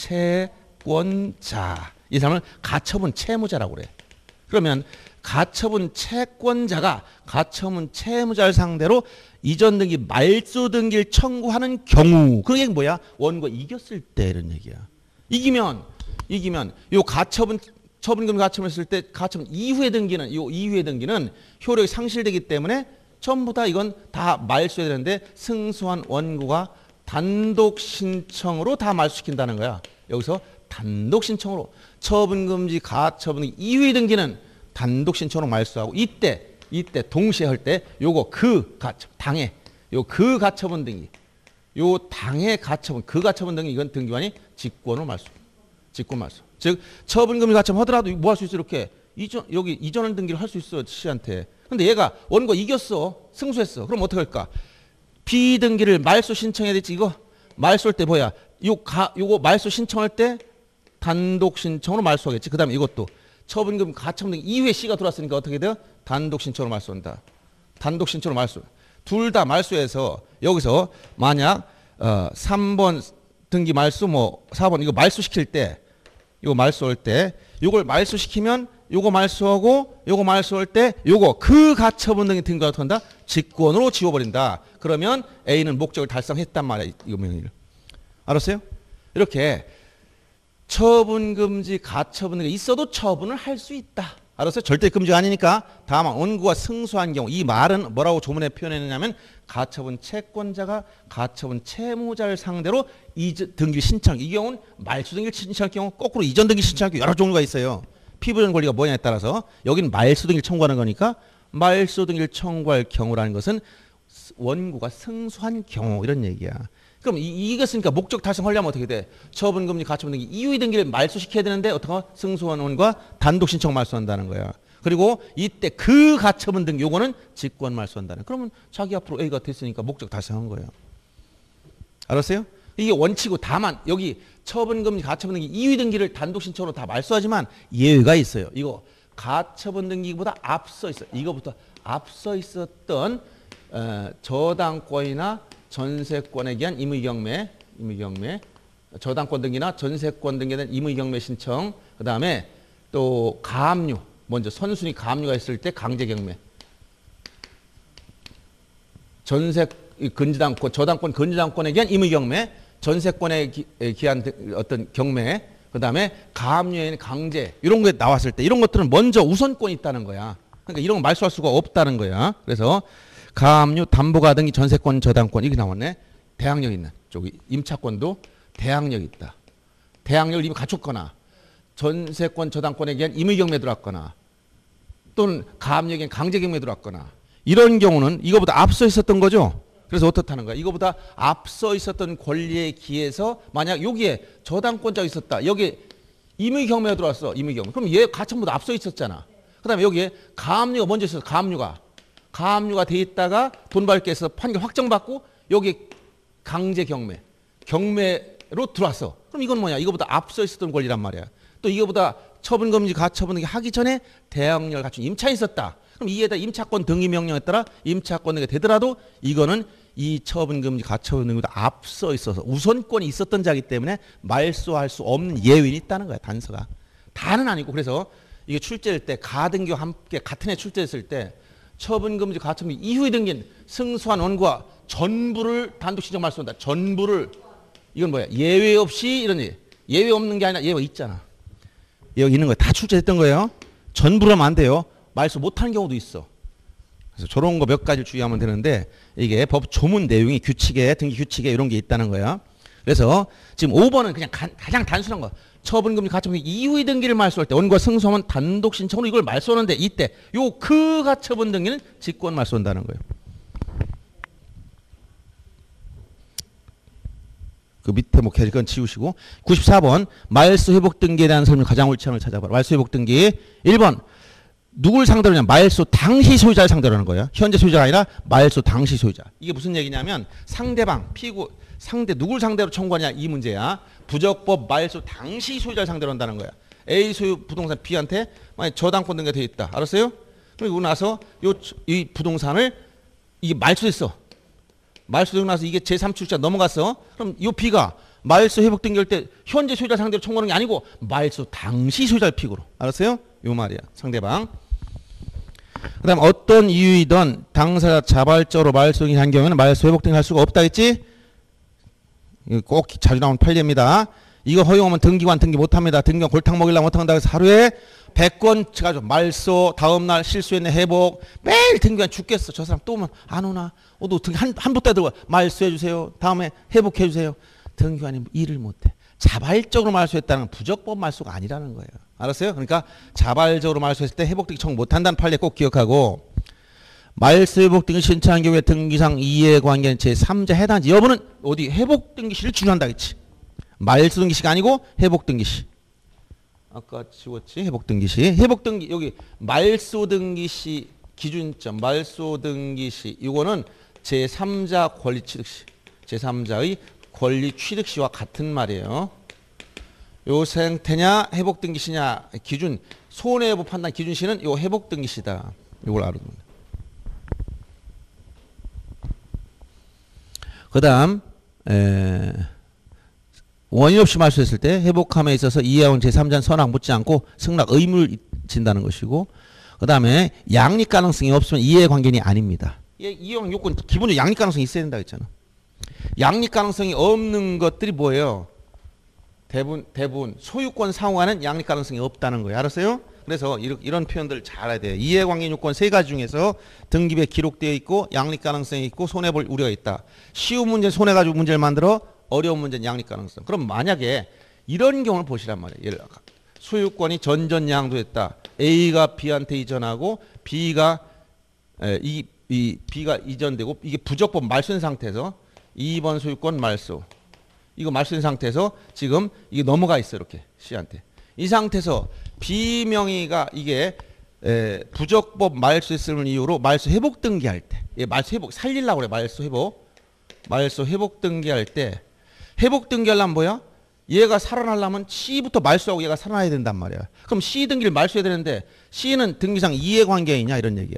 채권자. 이 사람을 가처분 채무자라고 그래. 그러면 가처분 채권자가 가처분 채무자를 상대로 이전 등기 말소 등기를 청구하는 경우, 그게 뭐야? 원고 이겼을 때 이런 얘기야. 이기면 이기면 요 가처분 처분금 가처분했을 때 가처분 이후의 등기는 요 이후의 등기는 효력이 상실되기 때문에 전부 다 이건 다 말소해야 되는데 승소한 원고가 단독 신청으로 다 말소시킨다는 거야. 여기서 단독 신청으로 처분금지 가처분 이후의 등기는 단독 신청으로 말소하고 이때 이때 동시에 할 때 요거 그 가처 당해 요 그 가처분 등기 요 당해 가처분 그 가처분 등기 이건 등기관이 직권으로 말소 직권 말소 즉 처분금지 가처분 하더라도 뭐 할 수 있어 이렇게 이전 여기 이전을 등기를 할 수 있어 C한테. 근데 얘가 원고 이겼어 승소했어. 그럼 어떻게 할까? B 등기를 말소 신청해야 되지. 이거 말소할 때 뭐야? 요 가 요거 말소 신청할 때 단독 신청으로 말소하겠지. 그다음에 이것도 처분금 가처분 등기 이후에 C가 들어왔으니까 어떻게 돼요? 단독 신청으로 말소한다. 단독 신청으로 말소. 둘 다 말소해서 여기서 만약 어, 삼 번 등기 말소 뭐 사 번 이거 말소시킬 때 이거 말소할 때 요걸 말소시키면 요거 말소하고 요거 말소할 때 요거 그 가처분 등기 등기가 어떻게 한다? 직권으로 지워버린다. 그러면 A는 목적을 달성했단 말이야. 이거 명의를. 알았어요? 이렇게 처분금지 가처분 등기가 있어도 처분을 할 수 있다. 알았어요? 절대 금지가 아니니까. 다만 원고가 승소한 경우 이 말은 뭐라고 조문에 표현했느냐면 가처분 채권자가 가처분 채무자를 상대로 이전 등기 신청, 이 경우는 말소 등기를 신청할 경우 거꾸로 이전 등기 신청할 경우 여러 종류가 있어요. 피부전 권리가 뭐냐에 따라서 여기는 말소 등기를 청구하는 거니까 말소 등기를 청구할 경우라는 것은 원고가 승소한 경우 이런 얘기야. 그럼 이, 이것으니까 목적 달성하려면 어떻게 돼? 처분금지 가처분 등기 이유의 등기를 말소시켜야 되는데 어떡하? 승소한 원과 단독 신청 말소한다는 거야. 그리고 이때 그 가처분 등기 요거는 직권 말소한다는. 그러면 자기 앞으로 A가 됐으니까 목적 달성한 거예요. 알았어요? 이게 원칙이고 다만 여기 처분금지 가처분 등기 이유의 등기를 단독 신청으로 다 말소하지만 예외가 있어요. 이거 가처분 등기보다 앞서 있어. 이거부터 앞서 있었던 어, 저당권이나 전세권에 대한 임의경매, 임의경매, 저당권 등기나 전세권 등기에 대한 임의경매 신청, 그 다음에 또 가압류, 먼저 선순위 가압류가 있을 때 강제경매, 전세 근저당권, 저당권 근저당권에 대한 임의경매, 전세권에 기, 기한 어떤 경매, 그 다음에 가압류에는 강제 이런 게 나왔을 때 이런 것들은 먼저 우선권이 있다는 거야. 그러니까 이런 거 말소할 수가 없다는 거야. 그래서 가압류, 담보가 등기, 전세권, 저당권 이게 나왔네. 대항력 있는 쪽이 임차권도 대항력 있다. 대항력을 이미 갖췄거나 전세권, 저당권에 의한 임의경매 들어왔거나 또는 가압력에 의한 강제경매 들어왔거나 이런 경우는 이거보다 앞서 있었던 거죠. 그래서 어떻다는 거야? 이거보다 앞서 있었던 권리에 기해서 만약 여기에 저당권자가 있었다. 여기에 임의경매가 들어왔어. 임의경매. 그럼 얘 가처분보다 앞서 있었잖아. 그 다음에 여기에 가압류가 먼저 있었어. 가압류가. 가압류가 돼 있다가 돈 받게 해서 판결 확정받고 여기 강제 경매, 경매로 들어왔어. 그럼 이건 뭐냐? 이거보다 앞서 있었던 권리란 말이야. 또 이거보다 처분금지 가처분 등기 하기 전에 대항력을 갖춘 임차인이 있었다. 그럼 이에다 임차권 등기 명령에 따라 임차권 등기가 되더라도 이거는 이 처분금지 가처분 등기보다 앞서 있어서 우선권이 있었던 자이기 때문에 말소할 수 없는 예외는 있다는 거야. 단서가. 다는 아니고 그래서 이게 출제할 때 가등기와 함께 같은 해 출제했을 때 처분금지 가처분 이후에 등긴 승소한 원고와 전부를 단독 신청 말소한다. 전부를 이건 뭐야? 예외 없이 이런 얘기. 예외 없는 게 아니라 예외가 있잖아. 여기 있는 거 다 출제했던 거예요. 전부를 하면 안 돼요. 말소 못하는 경우도 있어. 그래서 저런 거 몇 가지를 주의하면 되는데 이게 법 조문 내용이 규칙에 등기 규칙에 이런 게 있다는 거야. 그래서 지금 오 번은 그냥 가, 가장 단순한 거. 처분금지 가처분 이후의 등기를 말소할 때 원고가 승소하면 단독 신청으로 이걸 말소하는데 이때 요 그 가처분 등기는 직권 말소한다는 거예요. 그 밑에 뭐 건 지우시고 구십사 번 말소 회복 등기에 대한 설명 가장 옳지 않은 걸 찾아봐라. 말소 회복 등기 일 번 누굴 상대로 하냐? 말소 당시 소유자를 상대로 하는 거예요. 현재 소유자가 아니라 말소 당시 소유자. 이게 무슨 얘기냐면 상대방 피고 상대 누굴 상대로 청구하냐 이 문제야. 부적법 말소 당시 소유자를 상대로 한다는 거야. A 소유 부동산 B한테 만약 저당권 등기가 되어 있다. 알았어요? 그리고 나서 요 이 부동산을 이게 말소했어. 말소되고 나서 이게 제삼 출자 넘어갔어. 그럼 요 B가 말소 회복 등기할 때 현재 소유자 상대로 청구하는 게 아니고 말소 당시 소유자를 픽으로. 알았어요? 요 말이야. 상대방. 그 다음 어떤 이유이든 당사자 자발적으로 말소 등기한 경우에는 말소 회복 등기할 수가 없다 했지? 이거 꼭 자주 나오는 판례입니다. 이거 허용하면 등기관 등기 못합니다. 등기관 골탕 먹이려면 못한다 해서 하루에 백 건 가지고 말소 다음날 실수했네 회복 매일 등기관 죽겠어. 저 사람 또 오면 안 오나? 어, 너 등기 한, 한 부대 들어가 말소해주세요. 다음에 회복해주세요. 등기관이 일을 못해. 자발적으로 말소했다는 건 부적법 말소가 아니라는 거예요. 알았어요? 그러니까 자발적으로 말소했을 때 회복 등기 청구 못한다는 판례 꼭 기억하고 말소 회복 등기 신청한 경우에 등기상 이해관계는 제삼 자 해당지 여부는 어디 회복 등기시를 중요한다 했지. 말소 등기시가 아니고 회복 등기시. 아까 지웠지? 회복 등기시. 회복 등기 여기 말소 등기시 기준점 말소 등기시 이거는 제삼 자 권리 취득시. 제삼 자의 권리 취득시와 같은 말이에요. 요 생태냐 회복 등기시냐 기준 손해여부 판단 기준시는 요 회복 등기시다. 이걸 알아두면 돼. 그다음 에, 원인 없이 말소했을 때 회복함에 있어서 이해원 제삼 자는 선악 묻지 않고 승낙 의무를 진다는 것이고 그다음에 양립 가능성이 없으면 이해관계인이 아닙니다. 이해관 요건 기본적으로 양립 가능성이 있어야 된다 했잖아. 양립 가능성이 없는 것들이 뭐예요? 대부분 대부분 소유권 상호와는 양립 가능성이 없다는 거예요. 알았어요? 그래서 이런, 이런 표현들 잘 알아야 돼요. 이해관계 요건 세 가지 중에서 등기부에 기록되어 있고 양립 가능성이 있고 손해볼 우려가 있다. 쉬운 문제 손해가지고 문제를 만들어 어려운 문제는 양립 가능성. 그럼 만약에 이런 경우를 보시란 말이에요. 예를 들어 소유권이 전전양도했다. A가 B한테 이전하고 B가 에, 이, 이 B가 이전되고 이게 부적법 말소된 상태에서 이 번 소유권 말소. 이거 말소된 상태에서 지금 이게 넘어가 있어 이렇게 C한테. 이 상태에서 B 명의가 이게 에, 부적법 말소했음을 이유로 말소 회복 등기할 때, 예, 말소 회복 살리려고 그래. 말소 회복, 말소 회복 등기할 때 회복 등기하려면 뭐야? 얘가 살아나려면 C부터 말소하고 얘가 살아나야 된단 말이야. 그럼 C 등기를 말소해야 되는데 C는 등기상 이해관계에 있냐 이런 얘기야.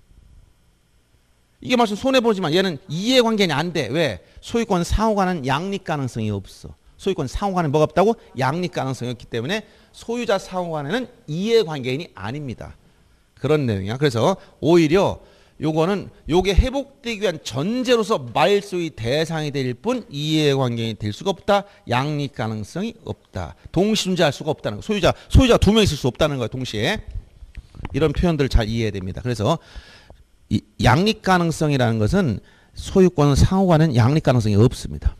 이게 말씀 손해보지만 얘는 이해관계는 안 돼. 왜? 소유권 상호간은 양립 가능성이 없어. 소유권 상호간은 뭐가 없다고? 양립 가능성이 없기 때문에 소유자 상호간에는 이해관계인이 아닙니다. 그런 내용이야. 그래서 오히려 요거는 요게 회복되기 위한 전제로서 말소의 대상이 될 뿐 이해관계인이 될 수가 없다. 양립 가능성이 없다. 동시 존재할 수가 없다는 거. 소유자 소유자 두 명 있을 수 없다는 거야. 동시에. 이런 표현들을 잘 이해해야 됩니다. 그래서 이 양립 가능성이라는 것은 소유권은 상호간은 양립 가능성이 없습니다.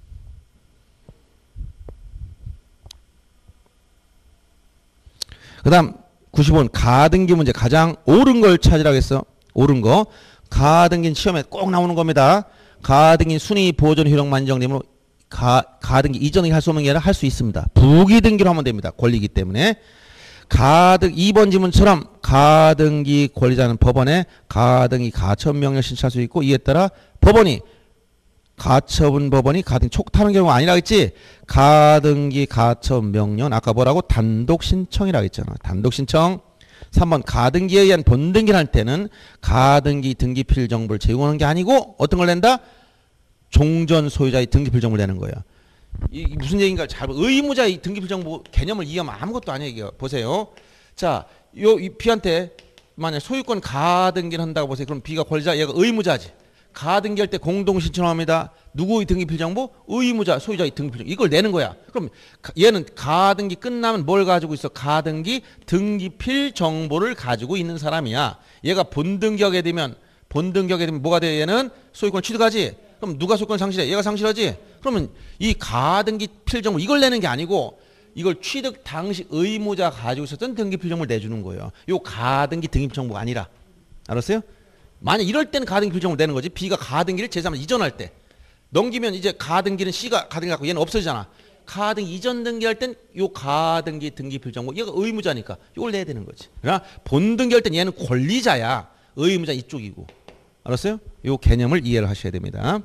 그 다음 구십 번 가등기 문제 가장 옳은 걸 찾으라고 했어. 옳은 거. 가등기는 시험에 꼭 나오는 겁니다. 가등기 순위 보존 효력 만정되므로 가, 가등기 이전이 할 수 없는 게 아니라 할 수 있습니다. 부기등기로 하면 됩니다. 권리이기 때문에. 가등 이 번 지문처럼 가등기 권리자는 법원에 가등기 가처분 명령 신청할 수 있고 이에 따라 법원이 가처분 법원이 가등기 촉탁하는 경우가 아니라 했지. 가등기 가처분 명령 아까 뭐라고? 단독 신청이라고 했잖아. 단독 신청. 삼 번 가등기에 의한 본등기를 할 때는 가등기 등기필 정보를 제공하는 게 아니고 어떤 걸 낸다? 종전 소유자의 등기필 정보를 내는 거예요. 이 무슨 얘기인가 잘 의무자의 등기필 정보 개념을 이해하면 아무것도 아니에요. 이게. 보세요. 자, 요 이 B한테 만약 소유권 가등기를 한다고 보세요. 그럼 B가 권리자, 얘가 의무자지. 가등기할 때 공동 신청합니다. 누구의 등기필 정보? 의무자, 소유자의 등기필 정보. 이걸 내는 거야. 그럼 얘는 가등기 끝나면 뭘 가지고 있어? 가등기 등기필 정보를 가지고 있는 사람이야. 얘가 본등기하게 되면 본등기하게 되면 뭐가 돼? 얘는 소유권 취득하지. 그럼 누가 소유권 상실해? 얘가 상실하지. 그러면 이 가등기 필 정보 이걸 내는 게 아니고 이걸 취득 당시 의무자 가지고 있었던 등기필 정보를 내주는 거예요. 요 가등기 등기필 정보가 아니라. 알았어요? 만약 이럴 때는 가등기 필 정보를 내는 거지. B가 가등기를 제삼을 이전할 때 넘기면 이제 가등기는 C가 가등기 갖고 얘는 없어지잖아. 가등기 이전 등기할 땐 요 가등기 등기필 정보 얘가 의무자니까 이걸 내야 되는 거지. 그러나 본등기할 땐 얘는 권리자야. 의무자 이쪽이고. 알았어요? 요 개념을 이해를 하셔야 됩니다.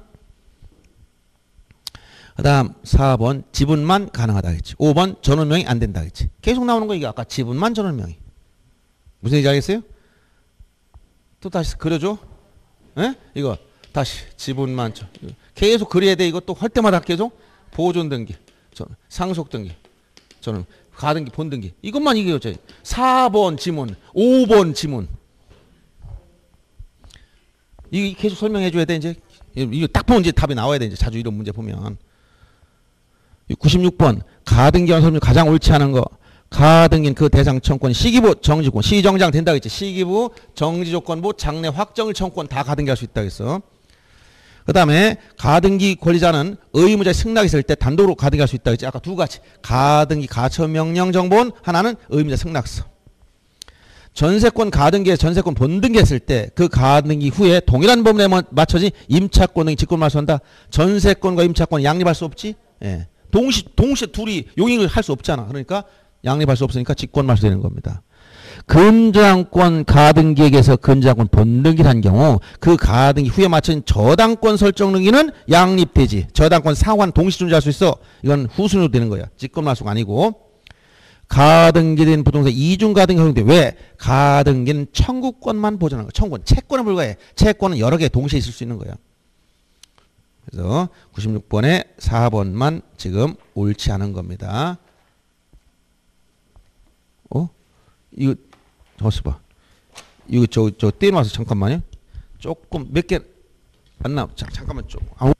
그 다음 사 번 지분만 가능하다 했지. 오 번 전원명의 안 된다 했지. 계속 나오는 거 이게 아까 지분만 전원명의. 무슨 얘기인지 알겠어요? 또 다시 그려줘. 에? 이거 다시 지분만 전 계속 그려야 돼. 이거 또 할 때마다 계속 보존 등기, 상속 등기, 저는 가등기, 본등기 이것만 이겨요. 사 번 지문, 오 번 지문. 이거 계속 설명해 줘야 돼. 이제 이거 딱 보면 이제 답이 나와야 돼. 이제 자주 이런 문제 보면. 구십육 번 가등기와 설명 가장 옳지 않은 거. 가등기는 그 대상 청권 시기부 정지권 시정장 된다고 했지. 시기부 정지조건부 장래 확정일 청권 다 가등기할 수 있다고 했어. 그 다음에 가등기 권리자는 의무자의 승낙이 있을 때 단독으로 가등기할 수 있다고 했지. 아까 두 가지. 가등기 가처명령 정보는 하나는 의무자 승낙서. 전세권 가등기에 전세권 본등기했을 때 그 가등기 후에 동일한 법률에 맞춰진 임차권 등이 직권 말소한다. 전세권과 임차권 양립할 수 없지. 예. 동시 동시에 둘이 용익을 할 수 없잖아. 그러니까 양립할 수 없으니까 직권 말소되는 겁니다. 근저당권 가등기에게서 근저당권 본등기를 한 경우 그 가등기 후에 맞춰진 저당권 설정 등기는 양립되지. 저당권 상환 동시 존재할 수 있어. 이건 후순위로 되는 거야. 직권 말소가 아니고. 가등기된 부동산 이중 가등기 허용돼. 왜? 가등기는 청구권만 보존하는 거야. 청구권. 채권에 불과해. 채권은 여러 개 동시에 있을 수 있는 거야. 그래서 구십육 번에 사 번만 지금 옳지 않은 겁니다. 어? 이거 잠시 봐. 이거 저 저 떼놔서 잠깐만요. 조금 몇 개 안 나. 잠깐만 좀.